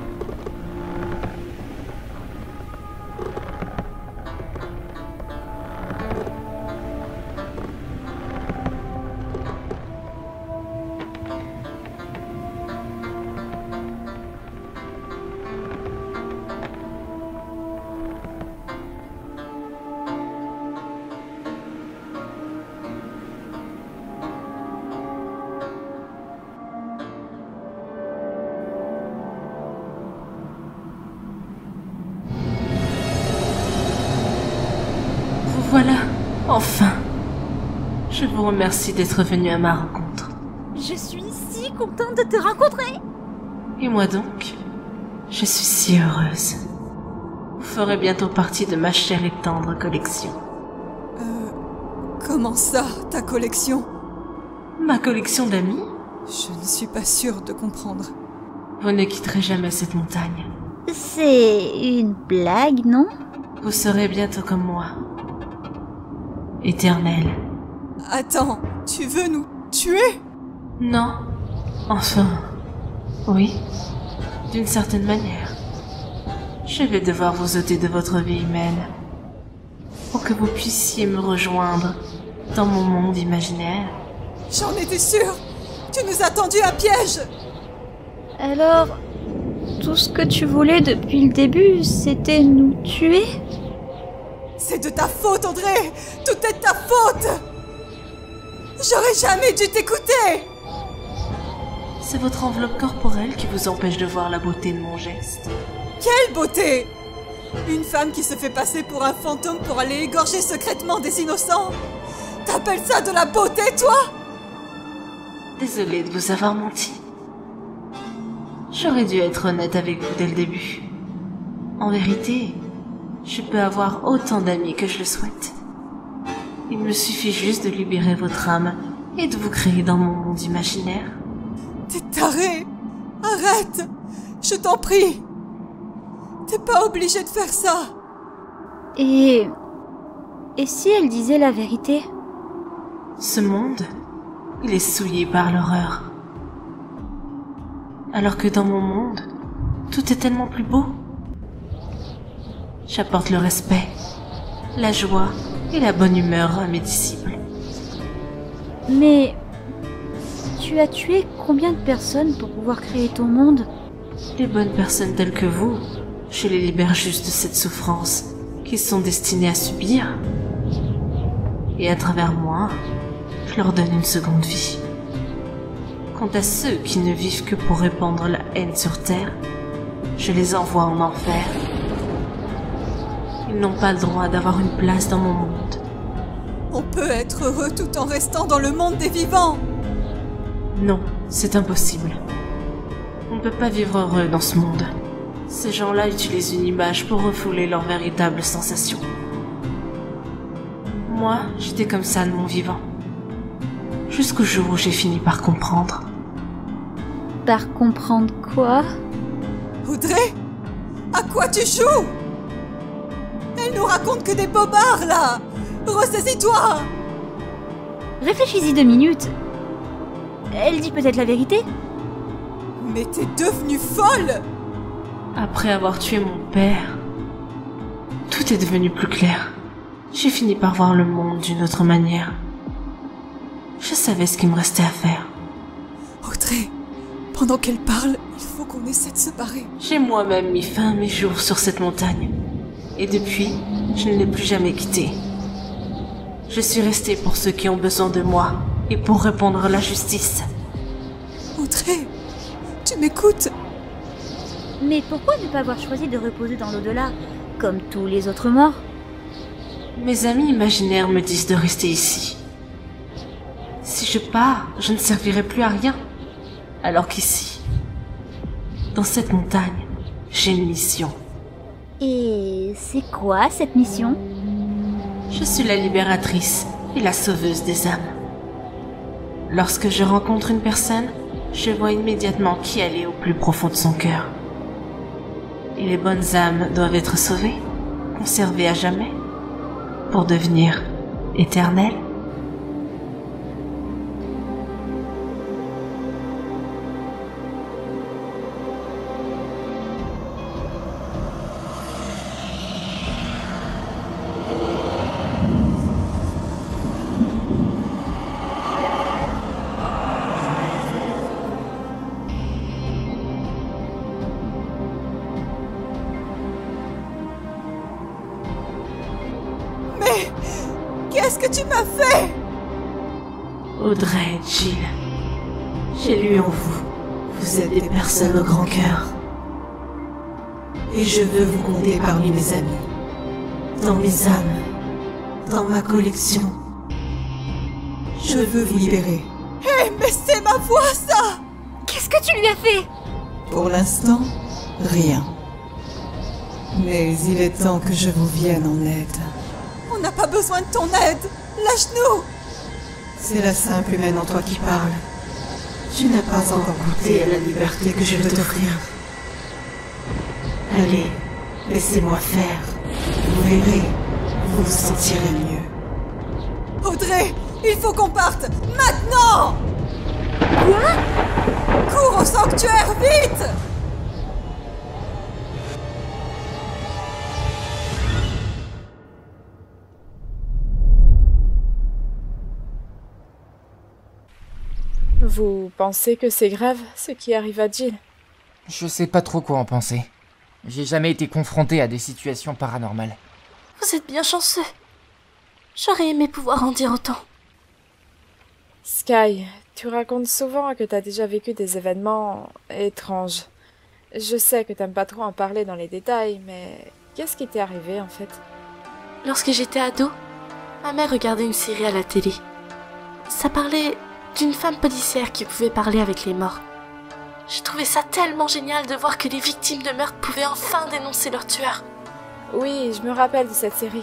Voilà, enfin. Je vous remercie d'être venu à ma rencontre. Je suis si contente de te rencontrer. Et moi donc, je suis si heureuse. Vous ferez bientôt partie de ma chère et tendre collection. Comment ça, ta collection? Ma collection d'amis? Je ne suis pas sûre de comprendre. Vous ne quitterez jamais cette montagne. C'est une blague, non? Vous serez bientôt comme moi. Éternel. Attends, tu veux nous tuer? Non. Enfin, oui. D'une certaine manière. Je vais devoir vous ôter de votre vie humaine pour que vous puissiez me rejoindre dans mon monde imaginaire. J'en étais sûre! Tu nous as tendu un piège! Alors, tout ce que tu voulais depuis le début, c'était nous tuer? C'est de ta faute, Audrey! Tout est de ta faute! J'aurais jamais dû t'écouter! C'est votre enveloppe corporelle qui vous empêche de voir la beauté de mon geste. Quelle beauté! Une femme qui se fait passer pour un fantôme pour aller égorger secrètement des innocents! T'appelles ça de la beauté, toi? Désolée de vous avoir menti. J'aurais dû être honnête avec vous dès le début. En vérité, je peux avoir autant d'amis que je le souhaite. Il me suffit juste de libérer votre âme et de vous créer dans mon monde imaginaire. T'es taré! Arrête! Je t'en prie! T'es pas obligé de faire ça! Et si elle disait la vérité? Ce monde, il est souillé par l'horreur. Alors que dans mon monde, tout est tellement plus beau. J'apporte le respect, la joie et la bonne humeur à mes disciples. Mais tu as tué combien de personnes pour pouvoir créer ton monde? Les bonnes personnes telles que vous, je les libère juste de cette souffrance qu'ils sont destinés à subir. Et à travers moi, je leur donne une seconde vie. Quant à ceux qui ne vivent que pour répandre la haine sur Terre, je les envoie en enfer. Ils n'ont pas le droit d'avoir une place dans mon monde. On peut être heureux tout en restant dans le monde des vivants! Non, c'est impossible. On ne peut pas vivre heureux dans ce monde. Ces gens-là utilisent une image pour refouler leurs véritables sensations. Moi, j'étais comme ça de mon vivant. Jusqu'au jour où j'ai fini par comprendre. Par comprendre quoi? Audrey? À quoi tu joues? Elle nous raconte que des bobards, là! Ressaisis-toi! Réfléchis-y 2 minutes. Elle dit peut-être la vérité? Mais t'es devenue folle! Après avoir tué mon père, tout est devenu plus clair. J'ai fini par voir le monde d'une autre manière. Je savais ce qu'il me restait à faire. Audrey, pendant qu'elle parle, il faut qu'on essaie de se barrer. J'ai moi-même mis fin à mes jours sur cette montagne. Et depuis, je ne l'ai plus jamais quittée. Je suis restée pour ceux qui ont besoin de moi et pour répandre la justice. Audrey, tu m'écoutes? Mais pourquoi ne pas avoir choisi de reposer dans l'au-delà, comme tous les autres morts? Mes amis imaginaires me disent de rester ici. Si je pars, je ne servirai plus à rien. Alors qu'ici, dans cette montagne, j'ai une mission. Et c'est quoi cette mission? Je suis la libératrice et la sauveuse des âmes. Lorsque je rencontre une personne, je vois immédiatement qui elle est au plus profond de son cœur. Et les bonnes âmes doivent être sauvées, conservées à jamais, pour devenir éternelles. Qu'est-ce que tu m'as fait? Audrey et Jill, j'ai lu en vous. Vous êtes des personnes au grand cœur. Et je veux vous compter parmi mes amis. Dans mes âmes. Dans ma collection. Je veux vous libérer. Hé, mais c'est ma voix, ça! Qu'est-ce que tu lui as fait? Pour l'instant, rien. Mais il est temps que je vous vienne en aide. On n'a pas besoin de ton aide! Lâche-nous! C'est la simple humaine en toi qui parle. Tu n'as pas encore goûté à la liberté que je veux t'offrir. Allez, laissez-moi faire. Vous verrez, vous vous sentirez mieux. Audrey, il faut qu'on parte maintenant! Quoi? Cours au sanctuaire, vite! Vous pensez que c'est grave, ce qui arrive à Jill? Je sais pas trop quoi en penser. J'ai jamais été confronté à des situations paranormales. Vous êtes bien chanceux. J'aurais aimé pouvoir en dire autant. Sky, tu racontes souvent que t'as déjà vécu des événements étranges. Je sais que t'aimes pas trop en parler dans les détails, mais qu'est-ce qui t'est arrivé en fait? Lorsque j'étais ado, ma mère regardait une série à la télé. Ça parlait d'une femme policière qui pouvait parler avec les morts. Je trouvais ça tellement génial de voir que les victimes de meurtre pouvaient enfin dénoncer leur tueur. Oui, je me rappelle de cette série.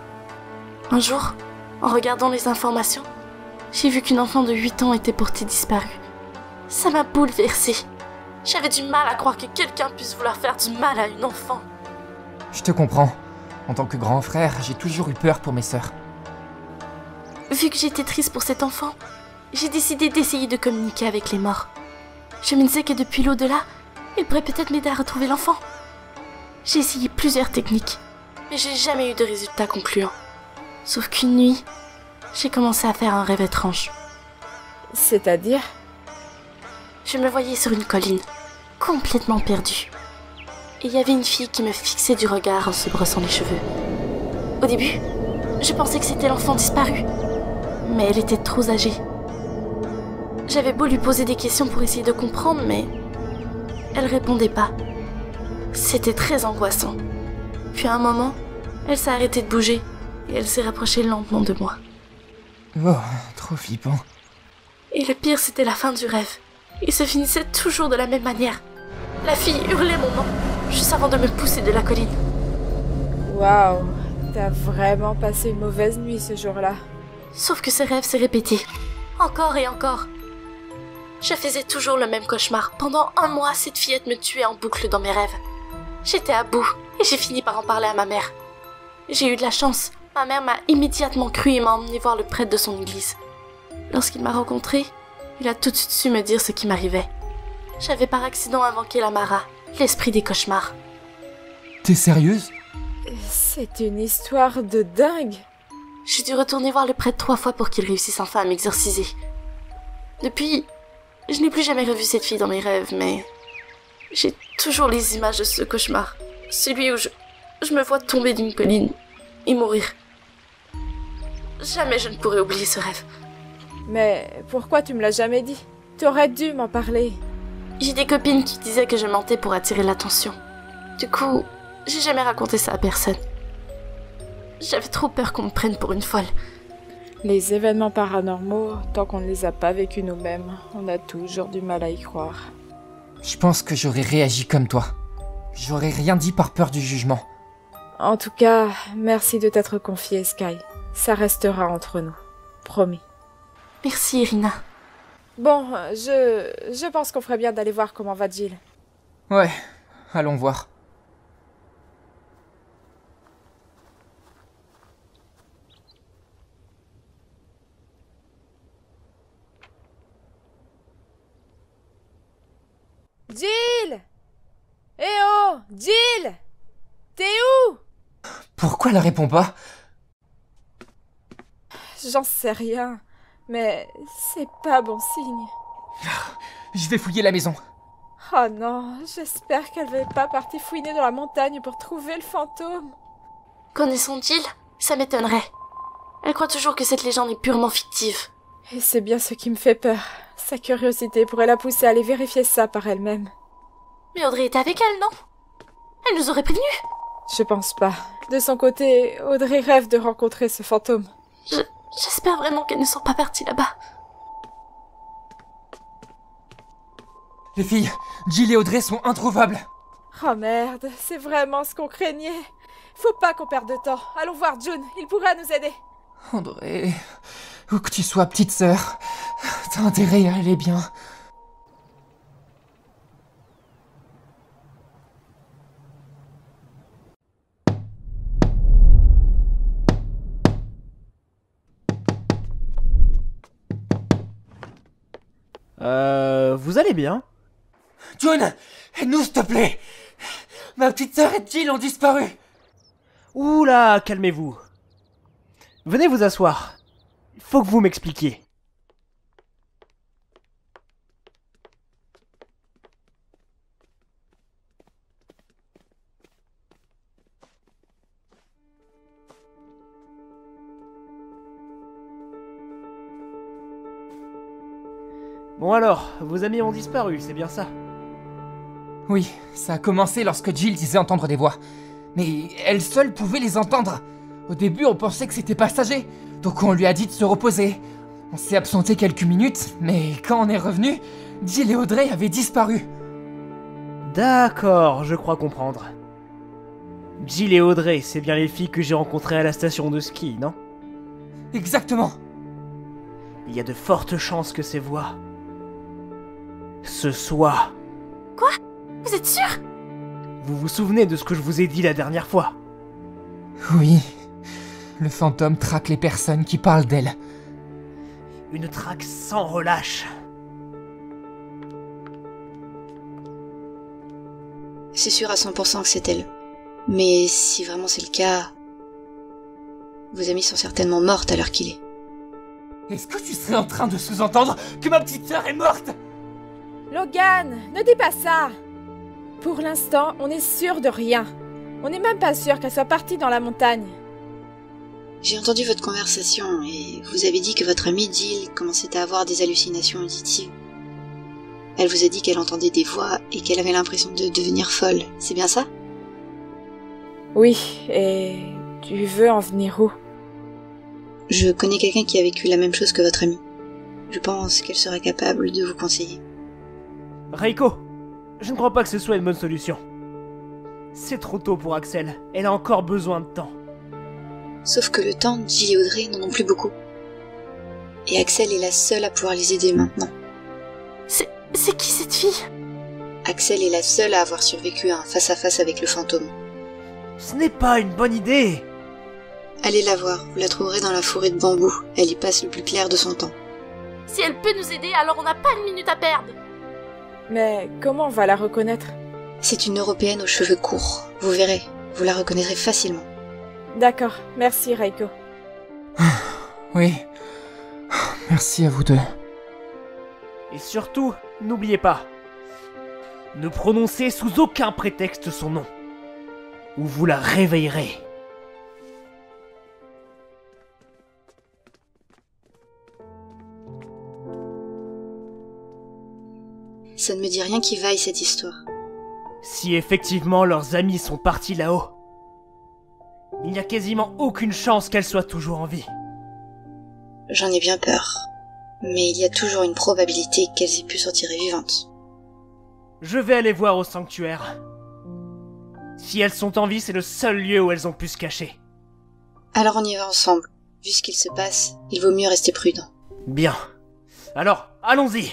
Un jour, en regardant les informations, j'ai vu qu'une enfant de 8 ans était portée disparue. Ça m'a bouleversée. J'avais du mal à croire que quelqu'un puisse vouloir faire du mal à une enfant. Je te comprends. En tant que grand frère, j'ai toujours eu peur pour mes sœurs. Vu que j'étais triste pour cet enfant, j'ai décidé d'essayer de communiquer avec les morts. Je me disais que depuis l'au-delà, il pourrait peut-être m'aider à retrouver l'enfant. J'ai essayé plusieurs techniques, mais j'ai jamais eu de résultat concluant. Sauf qu'une nuit, j'ai commencé à faire un rêve étrange. C'est-à-dire? Je me voyais sur une colline, complètement perdue. Et il y avait une fille qui me fixait du regard en se brossant les cheveux. Au début, je pensais que c'était l'enfant disparu, mais elle était trop âgée. J'avais beau lui poser des questions pour essayer de comprendre, mais elle répondait pas. C'était très angoissant. Puis à un moment, elle s'est arrêtée de bouger et elle s'est rapprochée lentement de moi. Oh, trop flippant. Et le pire, c'était la fin du rêve. Il se finissait toujours de la même manière. La fille hurlait mon nom, juste avant de me pousser de la colline. Waouh, t'as vraiment passé une mauvaise nuit ce jour-là. Sauf que ce rêve s'est répété, encore et encore. Je faisais toujours le même cauchemar. Pendant 1 mois, cette fillette me tuait en boucle dans mes rêves. J'étais à bout et j'ai fini par en parler à ma mère. J'ai eu de la chance. Ma mère m'a immédiatement cru et m'a emmené voir le prêtre de son église. Lorsqu'il m'a rencontrée, il a tout de suite su me dire ce qui m'arrivait. J'avais par accident invoqué la Mara, l'esprit des cauchemars. T'es sérieuse? C'est une histoire de dingue. J'ai dû retourner voir le prêtre 3 fois pour qu'il réussisse enfin à m'exorciser. Depuis, je n'ai plus jamais revu cette fille dans mes rêves, mais j'ai toujours les images de ce cauchemar. Celui où je me vois tomber d'une colline et mourir. Jamais je ne pourrai oublier ce rêve. Mais pourquoi tu me l'as jamais dit? T'aurais dû m'en parler. J'ai des copines qui disaient que je mentais pour attirer l'attention. Du coup, j'ai jamais raconté ça à personne. J'avais trop peur qu'on me prenne pour une folle. Les événements paranormaux, tant qu'on ne les a pas vécus nous-mêmes, on a toujours du mal à y croire. Je pense que j'aurais réagi comme toi. J'aurais rien dit par peur du jugement. En tout cas, merci de t'être confiée, Sky. Ça restera entre nous. Promis. Merci, Irina. Bon, je pense qu'on ferait bien d'aller voir comment va Jill. Ouais, allons voir. Jill! Eh oh! Jill! T'es où? Pourquoi elle répond pas? J'en sais rien, mais c'est pas bon signe. Je vais fouiller la maison. Oh non, j'espère qu'elle va pas partir fouiner dans la montagne pour trouver le fantôme. Connaissant Jill, ça m'étonnerait. Elle croit toujours que cette légende est purement fictive. Et c'est bien ce qui me fait peur. Sa curiosité pourrait la pousser à aller vérifier ça par elle-même. Mais Audrey était avec elle, non? Elle nous aurait prévenus. Je pense pas. De son côté, Audrey rêve de rencontrer ce fantôme. J'espère vraiment qu'elles ne sont pas parties là-bas. Les filles, Jill et Audrey sont introuvables. Oh merde, c'est vraiment ce qu'on craignait. Faut pas qu'on perde de temps. Allons voir June, il pourra nous aider. Audrey, Où que tu sois, petite sœur, t'as intérêt à aller bien. Vous allez bien? June, aide-nous s'il te plaît. Ma petite sœur et Jill ont disparu. Oula, calmez-vous. Venez vous asseoir. Il faut que vous m'expliquiez. Bon alors, vos amis ont disparu, c'est bien ça? Oui, ça a commencé lorsque Jill disait entendre des voix. Mais elle seule pouvait les entendre. Au début, on pensait que c'était passager, donc on lui a dit de se reposer. On s'est absenté quelques minutes, mais quand on est revenu, Jill et Audrey avaient disparu. D'accord, je crois comprendre. Jill et Audrey, c'est bien les filles que j'ai rencontrées à la station de ski, non? Exactement. Il y a de fortes chances que ces voix... ce soit... Quoi? Vous êtes sûr? Vous vous souvenez de ce que je vous ai dit la dernière fois? Oui. Le fantôme traque les personnes qui parlent d'elle. Une traque sans relâche. C'est sûr à 100% que c'est elle. Mais si vraiment c'est le cas... Vos amies sont certainement mortes à l'heure qu'il est. Est-ce que tu serais en train de sous-entendre que ma petite sœur est morte? Logan, ne dis pas ça! Pour l'instant, on est sûr de rien. On n'est même pas sûr qu'elle soit partie dans la montagne. J'ai entendu votre conversation et vous avez dit que votre amie Jill commençait à avoir des hallucinations auditives. Elle vous a dit qu'elle entendait des voix et qu'elle avait l'impression de devenir folle, c'est bien ça? Oui, et tu veux en venir où? Je connais quelqu'un qui a vécu la même chose que votre amie. Je pense qu'elle sera capable de vous conseiller. Reiko, je ne crois pas que ce soit une bonne solution. C'est trop tôt pour Axel, elle a encore besoin de temps. Sauf que le temps, Jill et Audrey n'en ont plus beaucoup. Et Axel est la seule à pouvoir les aider maintenant. C'est qui cette fille? Axel est la seule à avoir survécu à un face-à-face avec le fantôme. Ce n'est pas une bonne idée! Allez la voir, vous la trouverez dans la forêt de bambou. Elle y passe le plus clair de son temps. Si elle peut nous aider, alors on n'a pas une minute à perdre. Mais comment on va la reconnaître? C'est une Européenne aux cheveux courts. Vous verrez, vous la reconnaîtrez facilement. D'accord, merci Reiko. Oui. Merci à vous deux. Et surtout, n'oubliez pas, ne prononcez sous aucun prétexte son nom, ou vous la réveillerez. Ça ne me dit rien qui vaille cette histoire. Si effectivement leurs amis sont partis là-haut, il n'y a quasiment aucune chance qu'elle soit toujours en vie. J'en ai bien peur. Mais il y a toujours une probabilité qu'elles aient pu s'en tirer vivantes. Je vais aller voir au sanctuaire. Si elles sont en vie, c'est le seul lieu où elles ont pu se cacher. Alors on y va ensemble. Vu ce qu'il se passe, il vaut mieux rester prudent. Bien. Alors, allons-y.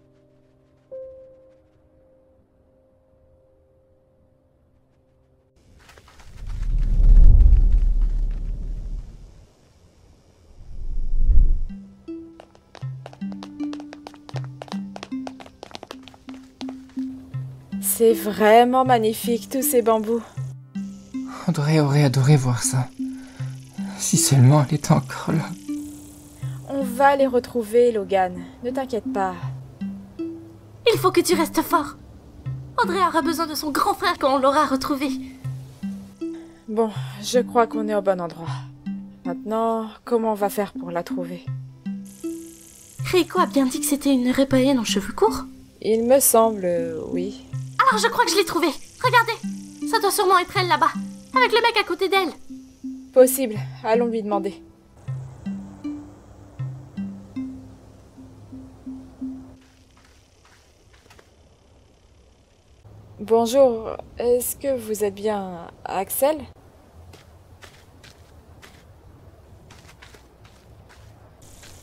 C'est vraiment magnifique, tous ces bambous. Audrey aurait adoré voir ça. Si seulement elle était encore là. On va les retrouver, Logan. Ne t'inquiète pas. Il faut que tu restes fort. Audrey aura besoin de son grand frère quand on l'aura retrouvé. Bon, je crois qu'on est au bon endroit. Maintenant, comment on va faire pour la trouver? Reiko a bien dit que c'était une Européenne aux cheveux courts. Il me semble, oui. Alors je crois que je l'ai trouvée. Regardez, ça doit sûrement être elle là-bas, avec le mec à côté d'elle. Possible, allons lui demander. Bonjour, est-ce que vous êtes bien Axel?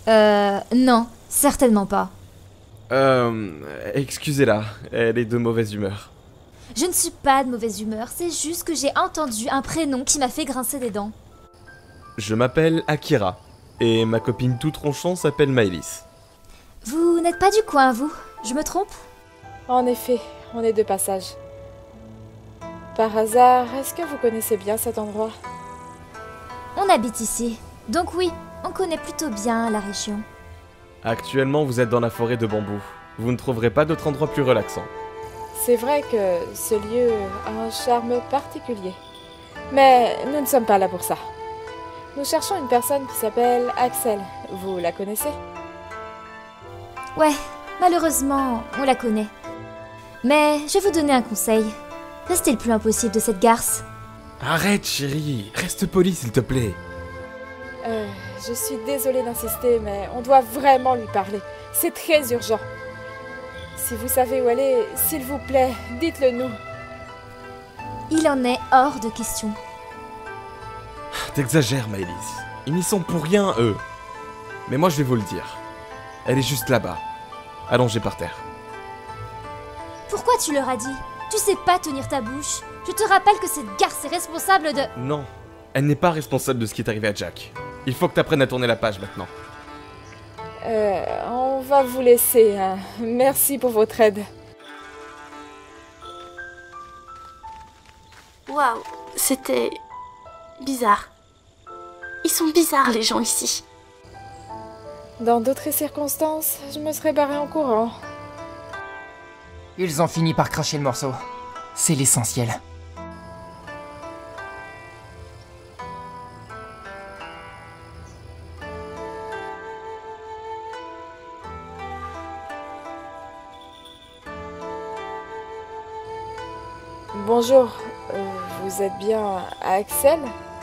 Non, certainement pas. Excusez-la, elle est de mauvaise humeur. Je ne suis pas de mauvaise humeur, c'est juste que j'ai entendu un prénom qui m'a fait grincer des dents. Je m'appelle Akira, et ma copine tout tronchon s'appelle Maëlys. Vous n'êtes pas du coin, vous? Je me trompe? En effet, on est de passage. Par hasard, est-ce que vous connaissez bien cet endroit? On habite ici, donc oui, on connaît plutôt bien la région. Actuellement, vous êtes dans la forêt de bambou. Vous ne trouverez pas d'autre endroit plus relaxant. C'est vrai que ce lieu a un charme particulier. Mais nous ne sommes pas là pour ça. Nous cherchons une personne qui s'appelle Axel. Vous la connaissez? Ouais, malheureusement, on la connaît. Mais je vais vous donner un conseil. Restez le plus loin possible de cette garce. Arrête, chérie. Reste poli, s'il te plaît. Je suis désolée d'insister, mais on doit vraiment lui parler. C'est très urgent. Si vous savez où elle est, s'il vous plaît, dites-le nous. Il en est hors de question. T'exagères, Maëlys. Ils n'y sont pour rien, eux. Mais moi, je vais vous le dire. Elle est juste là-bas, allongée par terre. Pourquoi tu leur as dit? Tu sais pas tenir ta bouche. Je te rappelle que cette garce est responsable de... Non, elle n'est pas responsable de ce qui est arrivé à Jack. Il faut que t'apprennes à tourner la page maintenant. On va vous laisser, hein. Merci pour votre aide. Waouh, c'était... bizarre. Ils sont bizarres, les gens ici. Dans d'autres circonstances, je me serais barrée en courant. Ils ont fini par cracher le morceau. C'est l'essentiel. Bonjour, vous êtes bien Axel?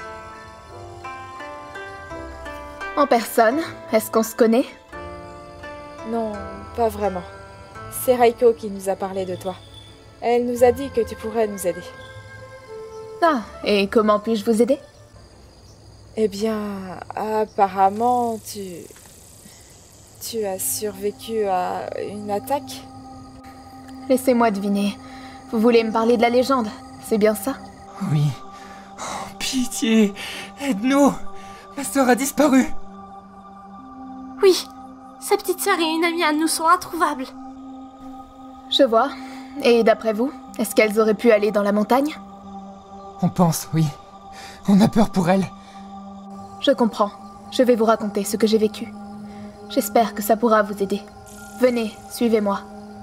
En personne, est-ce qu'on se connaît? Non, pas vraiment. C'est Raiko qui nous a parlé de toi. Elle nous a dit que tu pourrais nous aider. Ah, et comment puis-je vous aider? Eh bien, apparemment, tu as survécu à une attaque? Laissez-moi deviner. Vous voulez me parler de la légende, c'est bien ça? Oui. Oh, pitié, aide-nous. Ma sœur a disparu. Oui, sa petite sœur et une amie à nous sont introuvables. Je vois. Et d'après vous, est-ce qu'elles auraient pu aller dans la montagne? On pense, oui. On a peur pour elles. Je comprends. Je vais vous raconter ce que j'ai vécu. J'espère que ça pourra vous aider. Venez, suivez-moi.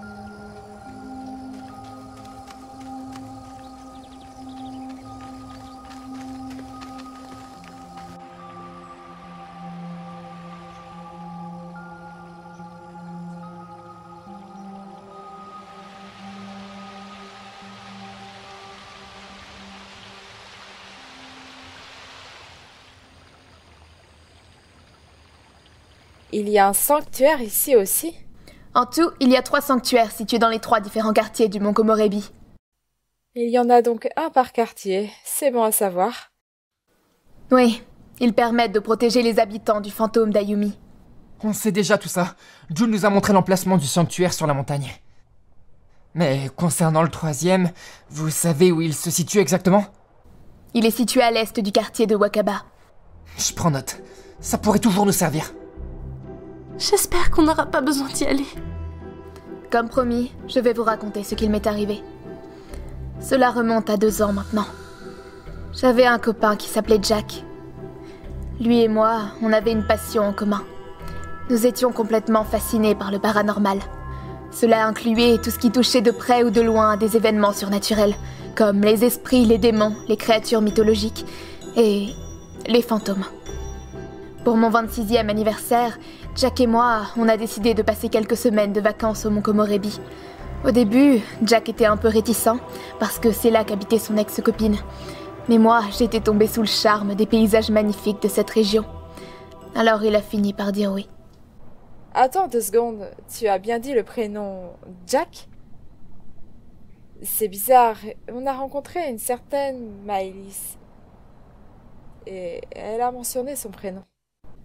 Il y a un sanctuaire ici aussi? En tout, il y a 3 sanctuaires situés dans les 3 différents quartiers du mont Komorebi. Il y en a donc un par quartier, c'est bon à savoir. Oui, ils permettent de protéger les habitants du fantôme d'Ayumi. On sait déjà tout ça. June nous a montré l'emplacement du sanctuaire sur la montagne. Mais concernant le 3e, vous savez où il se situe exactement? Il est situé à l'est du quartier de Wakaba. Je prends note. Ça pourrait toujours nous servir. J'espère qu'on n'aura pas besoin d'y aller. Comme promis, je vais vous raconter ce qu'il m'est arrivé. Cela remonte à 2 ans maintenant. J'avais un copain qui s'appelait Jack. Lui et moi, on avait une passion en commun. Nous étions complètement fascinés par le paranormal. Cela incluait tout ce qui touchait de près ou de loin à des événements surnaturels, comme les esprits, les démons, les créatures mythologiques et les fantômes. Pour mon 26e anniversaire, Jack et moi, on a décidé de passer quelques semaines de vacances au mont Komorebi. Au début, Jack était un peu réticent, parce que c'est là qu'habitait son ex-copine. Mais moi, j'étais tombée sous le charme des paysages magnifiques de cette région. Alors il a fini par dire oui. Attends 2 secondes, tu as bien dit le prénom Jack? C'est bizarre, on a rencontré une certaine Maëlys. Et elle a mentionné son prénom.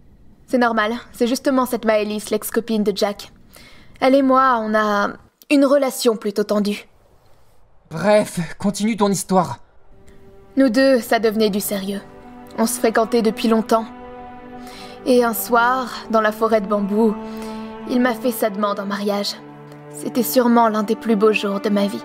C'est normal, c'est justement cette Maëlys, l'ex-copine de Jack. Elle et moi, on a une relation plutôt tendue. Bref, continue ton histoire. Nous deux, ça devenait du sérieux. On se fréquentait depuis longtemps. Et un soir, dans la forêt de bambou, il m'a fait sa demande en mariage. C'était sûrement l'un des plus beaux jours de ma vie.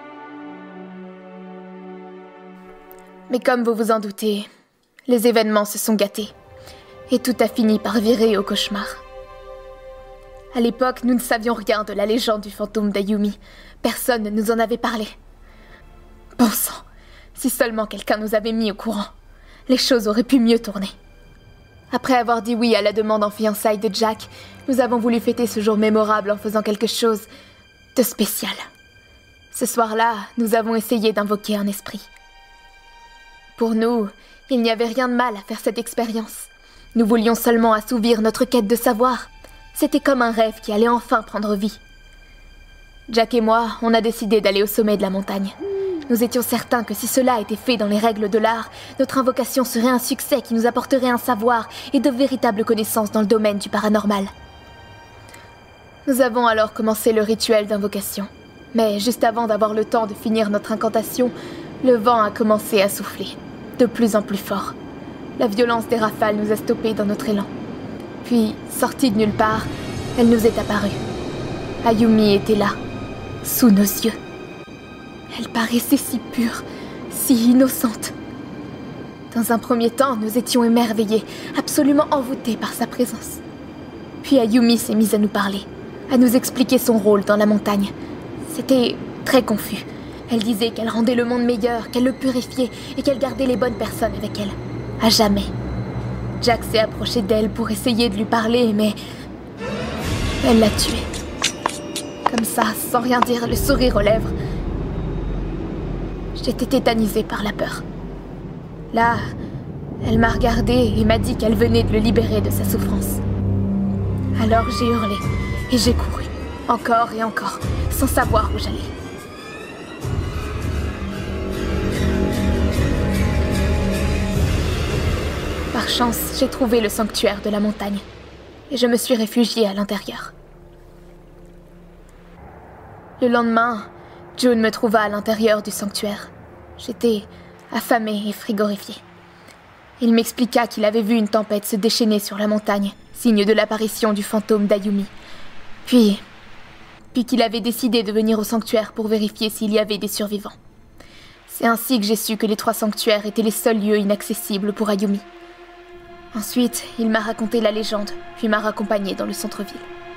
Mais comme vous vous en doutez, les événements se sont gâtés. Et tout a fini par virer au cauchemar. À l'époque, nous ne savions rien de la légende du fantôme d'Ayumi. Personne ne nous en avait parlé. Bon sang, si seulement quelqu'un nous avait mis au courant, les choses auraient pu mieux tourner. Après avoir dit oui à la demande en fiançailles de Jack, nous avons voulu fêter ce jour mémorable en faisant quelque chose de spécial. Ce soir-là, nous avons essayé d'invoquer un esprit. Pour nous, il n'y avait rien de mal à faire cette expérience. Nous voulions seulement assouvir notre quête de savoir. C'était comme un rêve qui allait enfin prendre vie. Jack et moi, on a décidé d'aller au sommet de la montagne. Nous étions certains que si cela était fait dans les règles de l'art, notre invocation serait un succès qui nous apporterait un savoir et de véritables connaissances dans le domaine du paranormal. Nous avons alors commencé le rituel d'invocation. Mais juste avant d'avoir le temps de finir notre incantation, le vent a commencé à souffler, de plus en plus fort. La violence des rafales nous a stoppés dans notre élan. Puis, sortie de nulle part, elle nous est apparue. Ayumi était là, sous nos yeux. Elle paraissait si pure, si innocente. Dans un premier temps, nous étions émerveillés, absolument envoûtés par sa présence. Puis Ayumi s'est mise à nous parler, à nous expliquer son rôle dans la montagne. C'était très confus. Elle disait qu'elle rendait le monde meilleur, qu'elle le purifiait et qu'elle gardait les bonnes personnes avec elle. À jamais. Jack s'est approché d'elle pour essayer de lui parler, mais elle l'a tuée. Comme ça, sans rien dire, le sourire aux lèvres. J'étais tétanisée par la peur. Là, elle m'a regardée et m'a dit qu'elle venait de le libérer de sa souffrance. Alors j'ai hurlé et j'ai couru, encore et encore, sans savoir où j'allais. Par chance, j'ai trouvé le sanctuaire de la montagne et je me suis réfugiée à l'intérieur. Le lendemain, June me trouva à l'intérieur du sanctuaire. J'étais affamée et frigorifiée. Il m'expliqua qu'il avait vu une tempête se déchaîner sur la montagne, signe de l'apparition du fantôme d'Ayumi. Puis qu'il avait décidé de venir au sanctuaire pour vérifier s'il y avait des survivants. C'est ainsi que j'ai su que les 3 sanctuaires étaient les seuls lieux inaccessibles pour Ayumi. Ensuite, il m'a raconté la légende, puis m'a raccompagnée dans le centre-ville.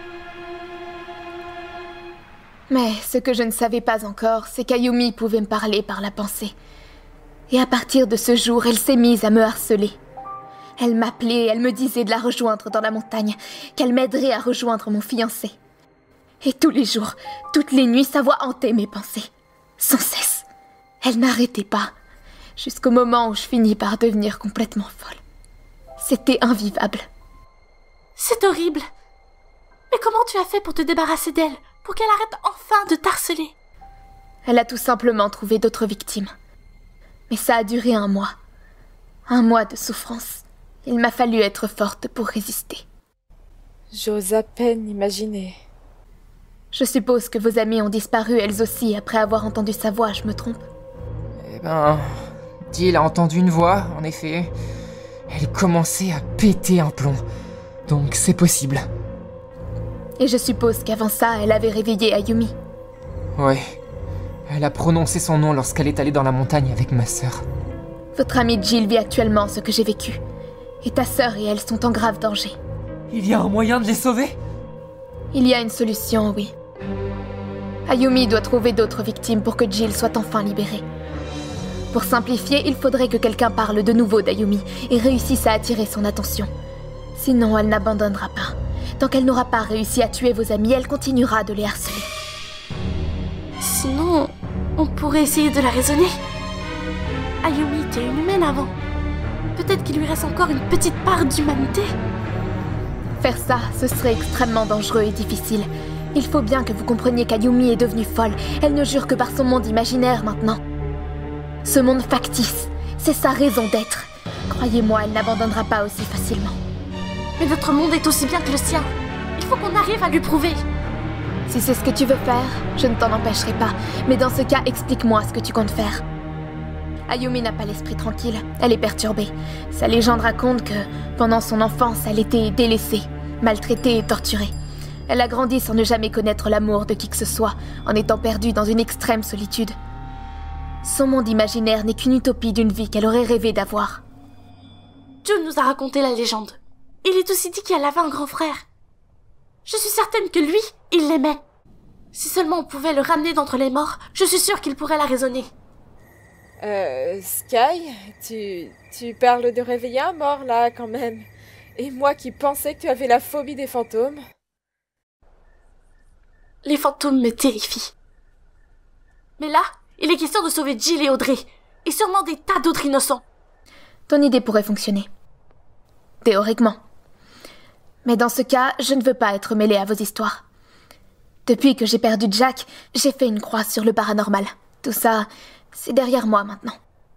Mais ce que je ne savais pas encore, c'est qu'Ayumi pouvait me parler par la pensée. Et à partir de ce jour, elle s'est mise à me harceler. Elle m'appelait, elle me disait de la rejoindre dans la montagne, qu'elle m'aiderait à rejoindre mon fiancé. Et tous les jours, toutes les nuits, sa voix hantait mes pensées. Sans cesse. Elle n'arrêtait pas, jusqu'au moment où je finis par devenir complètement folle. C'était invivable. C'est horrible. Mais comment tu as fait pour te débarrasser d'elle, pour qu'elle arrête enfin de t'harceler? Elle a tout simplement trouvé d'autres victimes. Mais ça a duré 1 mois. 1 mois de souffrance. Il m'a fallu être forte pour résister. J'ose à peine imaginer. Je suppose que vos amies ont disparu elles aussi après avoir entendu sa voix, je me trompe? Eh ben... Jill a entendu une voix, en effet. Elle commençait à péter un plomb. Donc c'est possible. Et je suppose qu'avant ça, elle avait réveillé Ayumi. Ouais. Elle a prononcé son nom lorsqu'elle est allée dans la montagne avec ma sœur. Votre amie Jill vit actuellement ce que j'ai vécu. Et ta sœur et elle sont en grave danger. Il y a un moyen de les sauver? Il y a une solution, oui. Ayumi doit trouver d'autres victimes pour que Jill soit enfin libérée. Pour simplifier, il faudrait que quelqu'un parle de nouveau d'Ayumi et réussisse à attirer son attention. Sinon, elle n'abandonnera pas. Tant qu'elle n'aura pas réussi à tuer vos amis, elle continuera de les harceler. Sinon, on pourrait essayer de la raisonner. Ayumi était une humaine avant. Peut-être qu'il lui reste encore une petite part d'humanité. Faire ça, ce serait extrêmement dangereux et difficile. Il faut bien que vous compreniez qu'Ayumi est devenue folle. Elle ne jure que par son monde imaginaire maintenant. Ce monde factice, c'est sa raison d'être. Croyez-moi, elle n'abandonnera pas aussi facilement. Mais notre monde est aussi bien que le sien. Il faut qu'on arrive à lui prouver. Si c'est ce que tu veux faire, je ne t'en empêcherai pas. Mais dans ce cas, explique-moi ce que tu comptes faire. Ayumi n'a pas l'esprit tranquille, elle est perturbée. Sa légende raconte que, pendant son enfance, elle était délaissée, maltraitée et torturée. Elle a grandi sans ne jamais connaître l'amour de qui que ce soit, en étant perdue dans une extrême solitude. Son monde imaginaire n'est qu'une utopie d'une vie qu'elle aurait rêvé d'avoir. June nous a raconté la légende. Il est aussi dit qu'elle avait un grand frère. Je suis certaine que lui, il l'aimait. Si seulement on pouvait le ramener d'entre les morts, je suis sûre qu'il pourrait la raisonner. Sky, tu parles de réveiller un mort, là, quand même. Et moi qui pensais que tu avais la phobie des fantômes. Les fantômes me terrifient. Mais là, il est question de sauver Jill et Audrey, et sûrement des tas d'autres innocents. Ton idée pourrait fonctionner. Théoriquement. Mais dans ce cas, je ne veux pas être mêlée à vos histoires. Depuis que j'ai perdu Jack, j'ai fait une croix sur le paranormal. Tout ça, c'est derrière moi maintenant.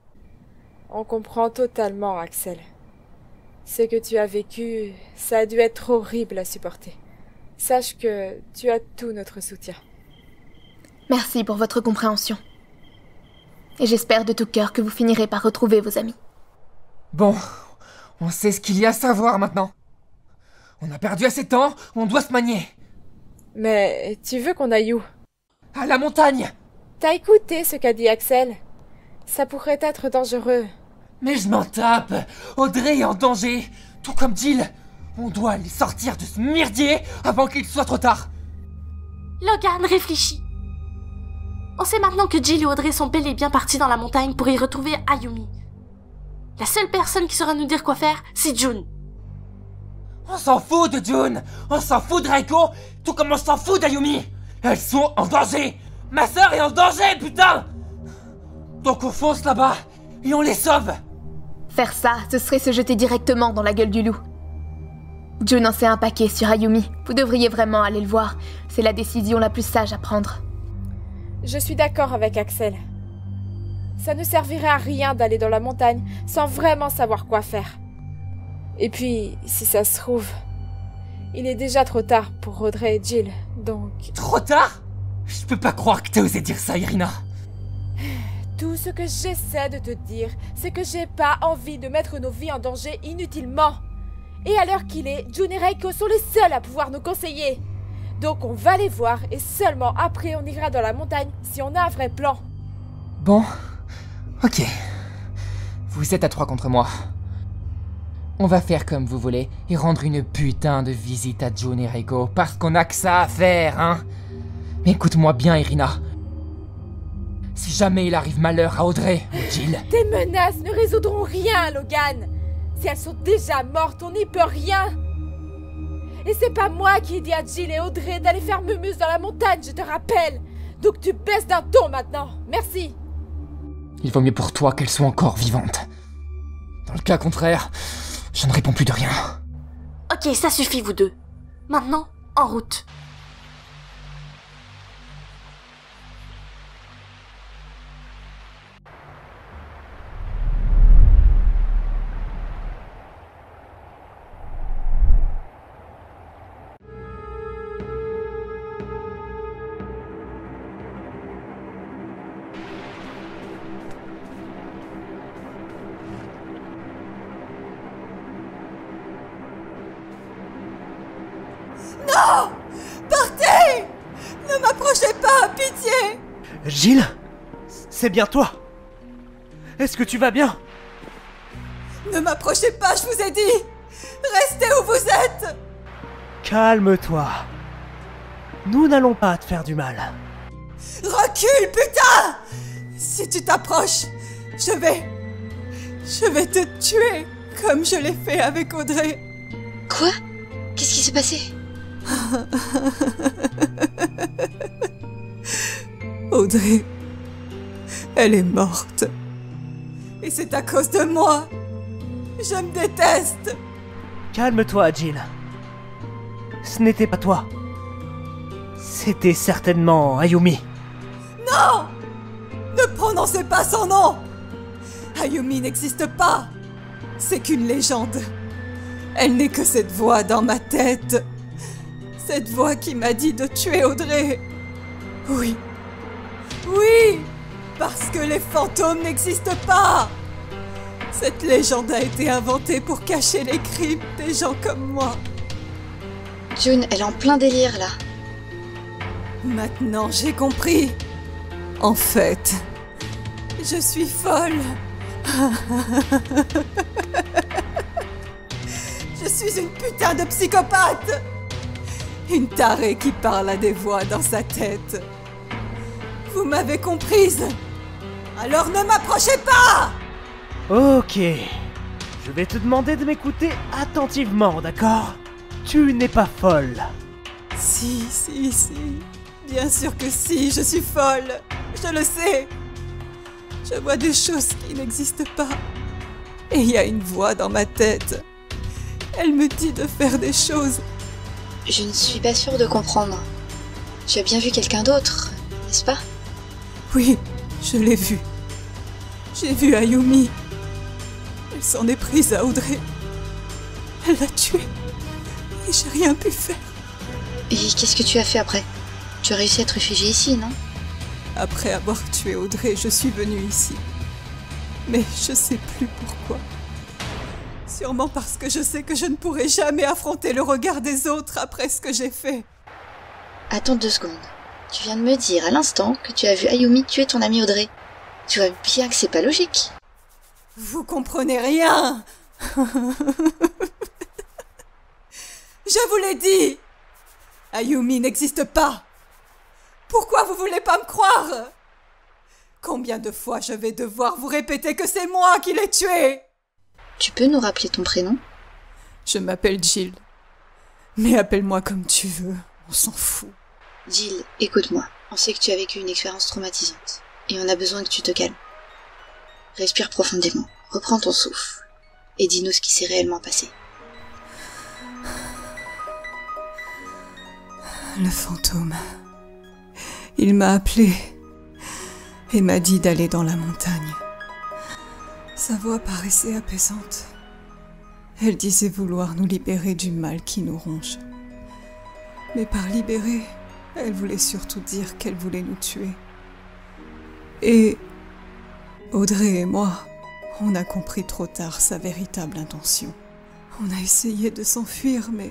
On comprend totalement, Axel. Ce que tu as vécu, ça a dû être horrible à supporter. Sache que tu as tout notre soutien. Merci pour votre compréhension. Et j'espère de tout cœur que vous finirez par retrouver vos amis. Bon, on sait ce qu'il y a à savoir maintenant. On a perdu assez de temps, on doit se manier. Mais tu veux qu'on aille où? À la montagne! T'as écouté ce qu'a dit Axel? Ça pourrait être dangereux. Mais je m'en tape! Audrey est en danger, tout comme Jill. On doit les sortir de ce merdier avant qu'il soit trop tard. Logan réfléchit. On sait maintenant que Jill et Audrey sont bel et bien partis dans la montagne pour y retrouver Ayumi. La seule personne qui saura nous dire quoi faire, c'est June. On s'en fout de June! On s'en fout de Reiko! Tout comme on s'en fout d'Ayumi! Elles sont en danger! Ma sœur est en danger, putain! Donc on fonce là-bas et on les sauve! Faire ça, ce serait se jeter directement dans la gueule du loup. June en sait un paquet sur Ayumi. Vous devriez vraiment aller le voir. C'est la décision la plus sage à prendre. Je suis d'accord avec Axel. Ça ne servirait à rien d'aller dans la montagne sans vraiment savoir quoi faire. Et puis, si ça se trouve, il est déjà trop tard pour Audrey et Jill, donc... Trop tard? Je peux pas croire que t'as osé dire ça, Irina. Tout ce que j'essaie de te dire, c'est que j'ai pas envie de mettre nos vies en danger inutilement. Et à l'heure qu'il est, June et Reiko sont les seuls à pouvoir nous conseiller. Donc on va les voir et seulement après on ira dans la montagne si on a un vrai plan. Bon, ok. Vous êtes à 3 contre moi. On va faire comme vous voulez et rendre une putain de visite à June et Reiko parce qu'on a que ça à faire, hein. Mais écoute-moi bien, Irina. Si jamais il arrive malheur à Audrey ou Jill... Tes menaces ne résoudront rien, Logan. Si elles sont déjà mortes, on n'y peut rien. Et c'est pas moi qui ai dit à Jill et Audrey d'aller faire mumuse dans la montagne, je te rappelle. Donc tu baisses d'un ton maintenant. Merci. Il vaut mieux pour toi qu'elles soient encore vivantes. Dans le cas contraire, je ne réponds plus de rien. Ok, ça suffit vous deux. Maintenant, en route. Non! Partez! Ne m'approchez pas, pitié! Jill? C'est bien toi? Est-ce que tu vas bien? Ne m'approchez pas, je vous ai dit! Restez où vous êtes! Calme-toi. Nous n'allons pas te faire du mal. Recule, putain! Si tu t'approches, je vais te tuer, comme je l'ai fait avec Audrey. Quoi? Qu'est-ce qui s'est passé? Audrey, elle est morte. Et c'est à cause de moi. Je me déteste. Calme-toi, Jill. Ce n'était pas toi. C'était certainement Ayumi. Non! Ne prononcez pas son nom! Ayumi n'existe pas. C'est qu'une légende. Elle n'est que cette voix dans ma tête. Cette voix qui m'a dit de tuer Audrey. Oui. Oui, parce que les fantômes n'existent pas. Cette légende a été inventée pour cacher les crimes des gens comme moi. June, elle est en plein délire, là. Maintenant, j'ai compris. En fait, je suis folle. Je suis une putain de psychopathe. Une tarée qui parle à des voix dans sa tête. Vous m'avez comprise. Alors ne m'approchez pas. Ok. Je vais te demander de m'écouter attentivement, d'accord? Tu n'es pas folle. Si. Bien sûr que si, je suis folle. Je le sais. Je vois des choses qui n'existent pas. Et il y a une voix dans ma tête. Elle me dit de faire des choses. Je ne suis pas sûre de comprendre. Tu as bien vu quelqu'un d'autre, n'est-ce pas? Oui, je l'ai vu. J'ai vu Ayumi. Elle s'en est prise à Audrey. Elle l'a tuée. Et j'ai rien pu faire. Et qu'est-ce que tu as fait après? Tu as réussi à te réfugier ici, non? Après avoir tué Audrey, je suis venue ici. Mais je sais plus pourquoi. Sûrement parce que je sais que je ne pourrai jamais affronter le regard des autres après ce que j'ai fait. Attends 2 secondes. Tu viens de me dire à l'instant que tu as vu Ayumi tuer ton amie Audrey. Tu vois bien que c'est pas logique. Vous comprenez rien. Je vous l'ai dit. Ayumi n'existe pas. Pourquoi vous voulez pas me croire? Combien de fois je vais devoir vous répéter que c'est moi qui l'ai tué? Tu peux nous rappeler ton prénom? Je m'appelle Jill. Mais appelle-moi comme tu veux, on s'en fout. Jill, écoute-moi. On sait que tu as vécu une expérience traumatisante. Et on a besoin que tu te calmes. Respire profondément, reprends ton souffle. Et dis-nous ce qui s'est réellement passé. Le fantôme. Il m'a appelé et m'a dit d'aller dans la montagne. Sa voix paraissait apaisante. Elle disait vouloir nous libérer du mal qui nous ronge. Mais par libérer, elle voulait surtout dire qu'elle voulait nous tuer. Et Audrey et moi, on a compris trop tard sa véritable intention. On a essayé de s'enfuir, mais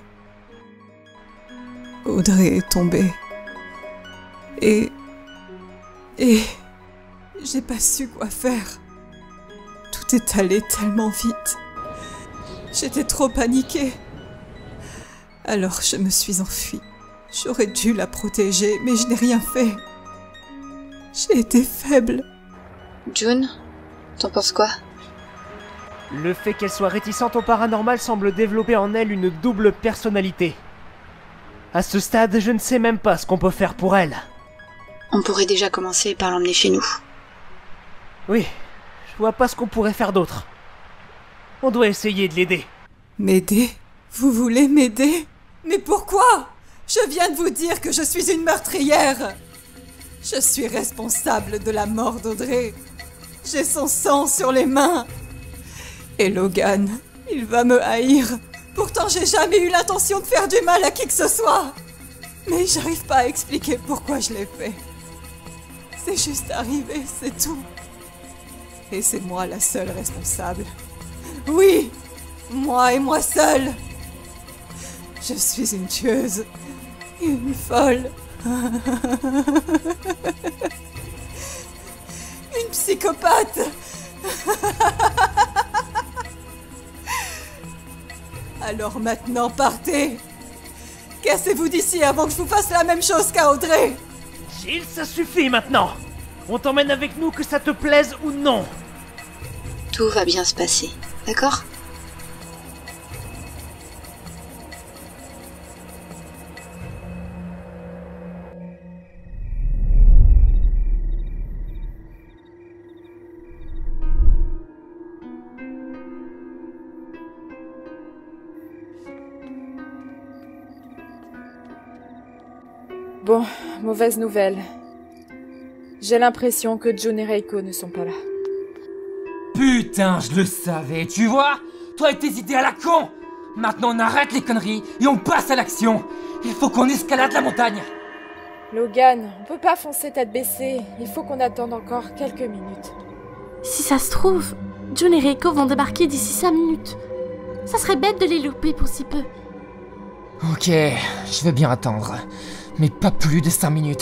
Audrey est tombée. Et j'ai pas su quoi faire. Tout est allé tellement vite. J'étais trop paniquée. Alors je me suis enfuie. J'aurais dû la protéger, mais je n'ai rien fait. J'ai été faible. June, t'en penses quoi? Le fait qu'elle soit réticente au paranormal semble développer en elle une double personnalité. À ce stade, je ne sais même pas ce qu'on peut faire pour elle. On pourrait déjà commencer par l'emmener chez nous. Oui, je vois pas ce qu'on pourrait faire d'autre. On doit essayer de l'aider. M'aider? Vous voulez m'aider? Mais pourquoi? Je viens de vous dire que je suis une meurtrière. Je suis responsable de la mort d'Audrey. J'ai son sang sur les mains. Et Logan, il va me haïr. Pourtant, j'ai jamais eu l'intention de faire du mal à qui que ce soit. Mais j'arrive pas à expliquer pourquoi je l'ai fait. C'est juste arrivé, c'est tout. Et c'est moi la seule responsable. Oui, moi et moi seule. Je suis une tueuse. Une folle. Une psychopathe. Alors maintenant, partez. Cassez-vous d'ici avant que je vous fasse la même chose qu'à Audrey. Jill, ça suffit maintenant. On t'emmène avec nous que ça te plaise ou non. Tout va bien se passer, d'accord? Bon, mauvaise nouvelle. J'ai l'impression que June et Reiko ne sont pas là. Putain, je le savais, tu vois? Toi et tes idées à la con! Maintenant on arrête les conneries et on passe à l'action. Il faut qu'on escalade la montagne. Logan, on peut pas foncer tête baissée. Il faut qu'on attende encore quelques minutes. Si ça se trouve, June et Reiko vont débarquer d'ici 5 minutes. Ça serait bête de les louper pour si peu. Ok, je veux bien attendre. Mais pas plus de 5 minutes.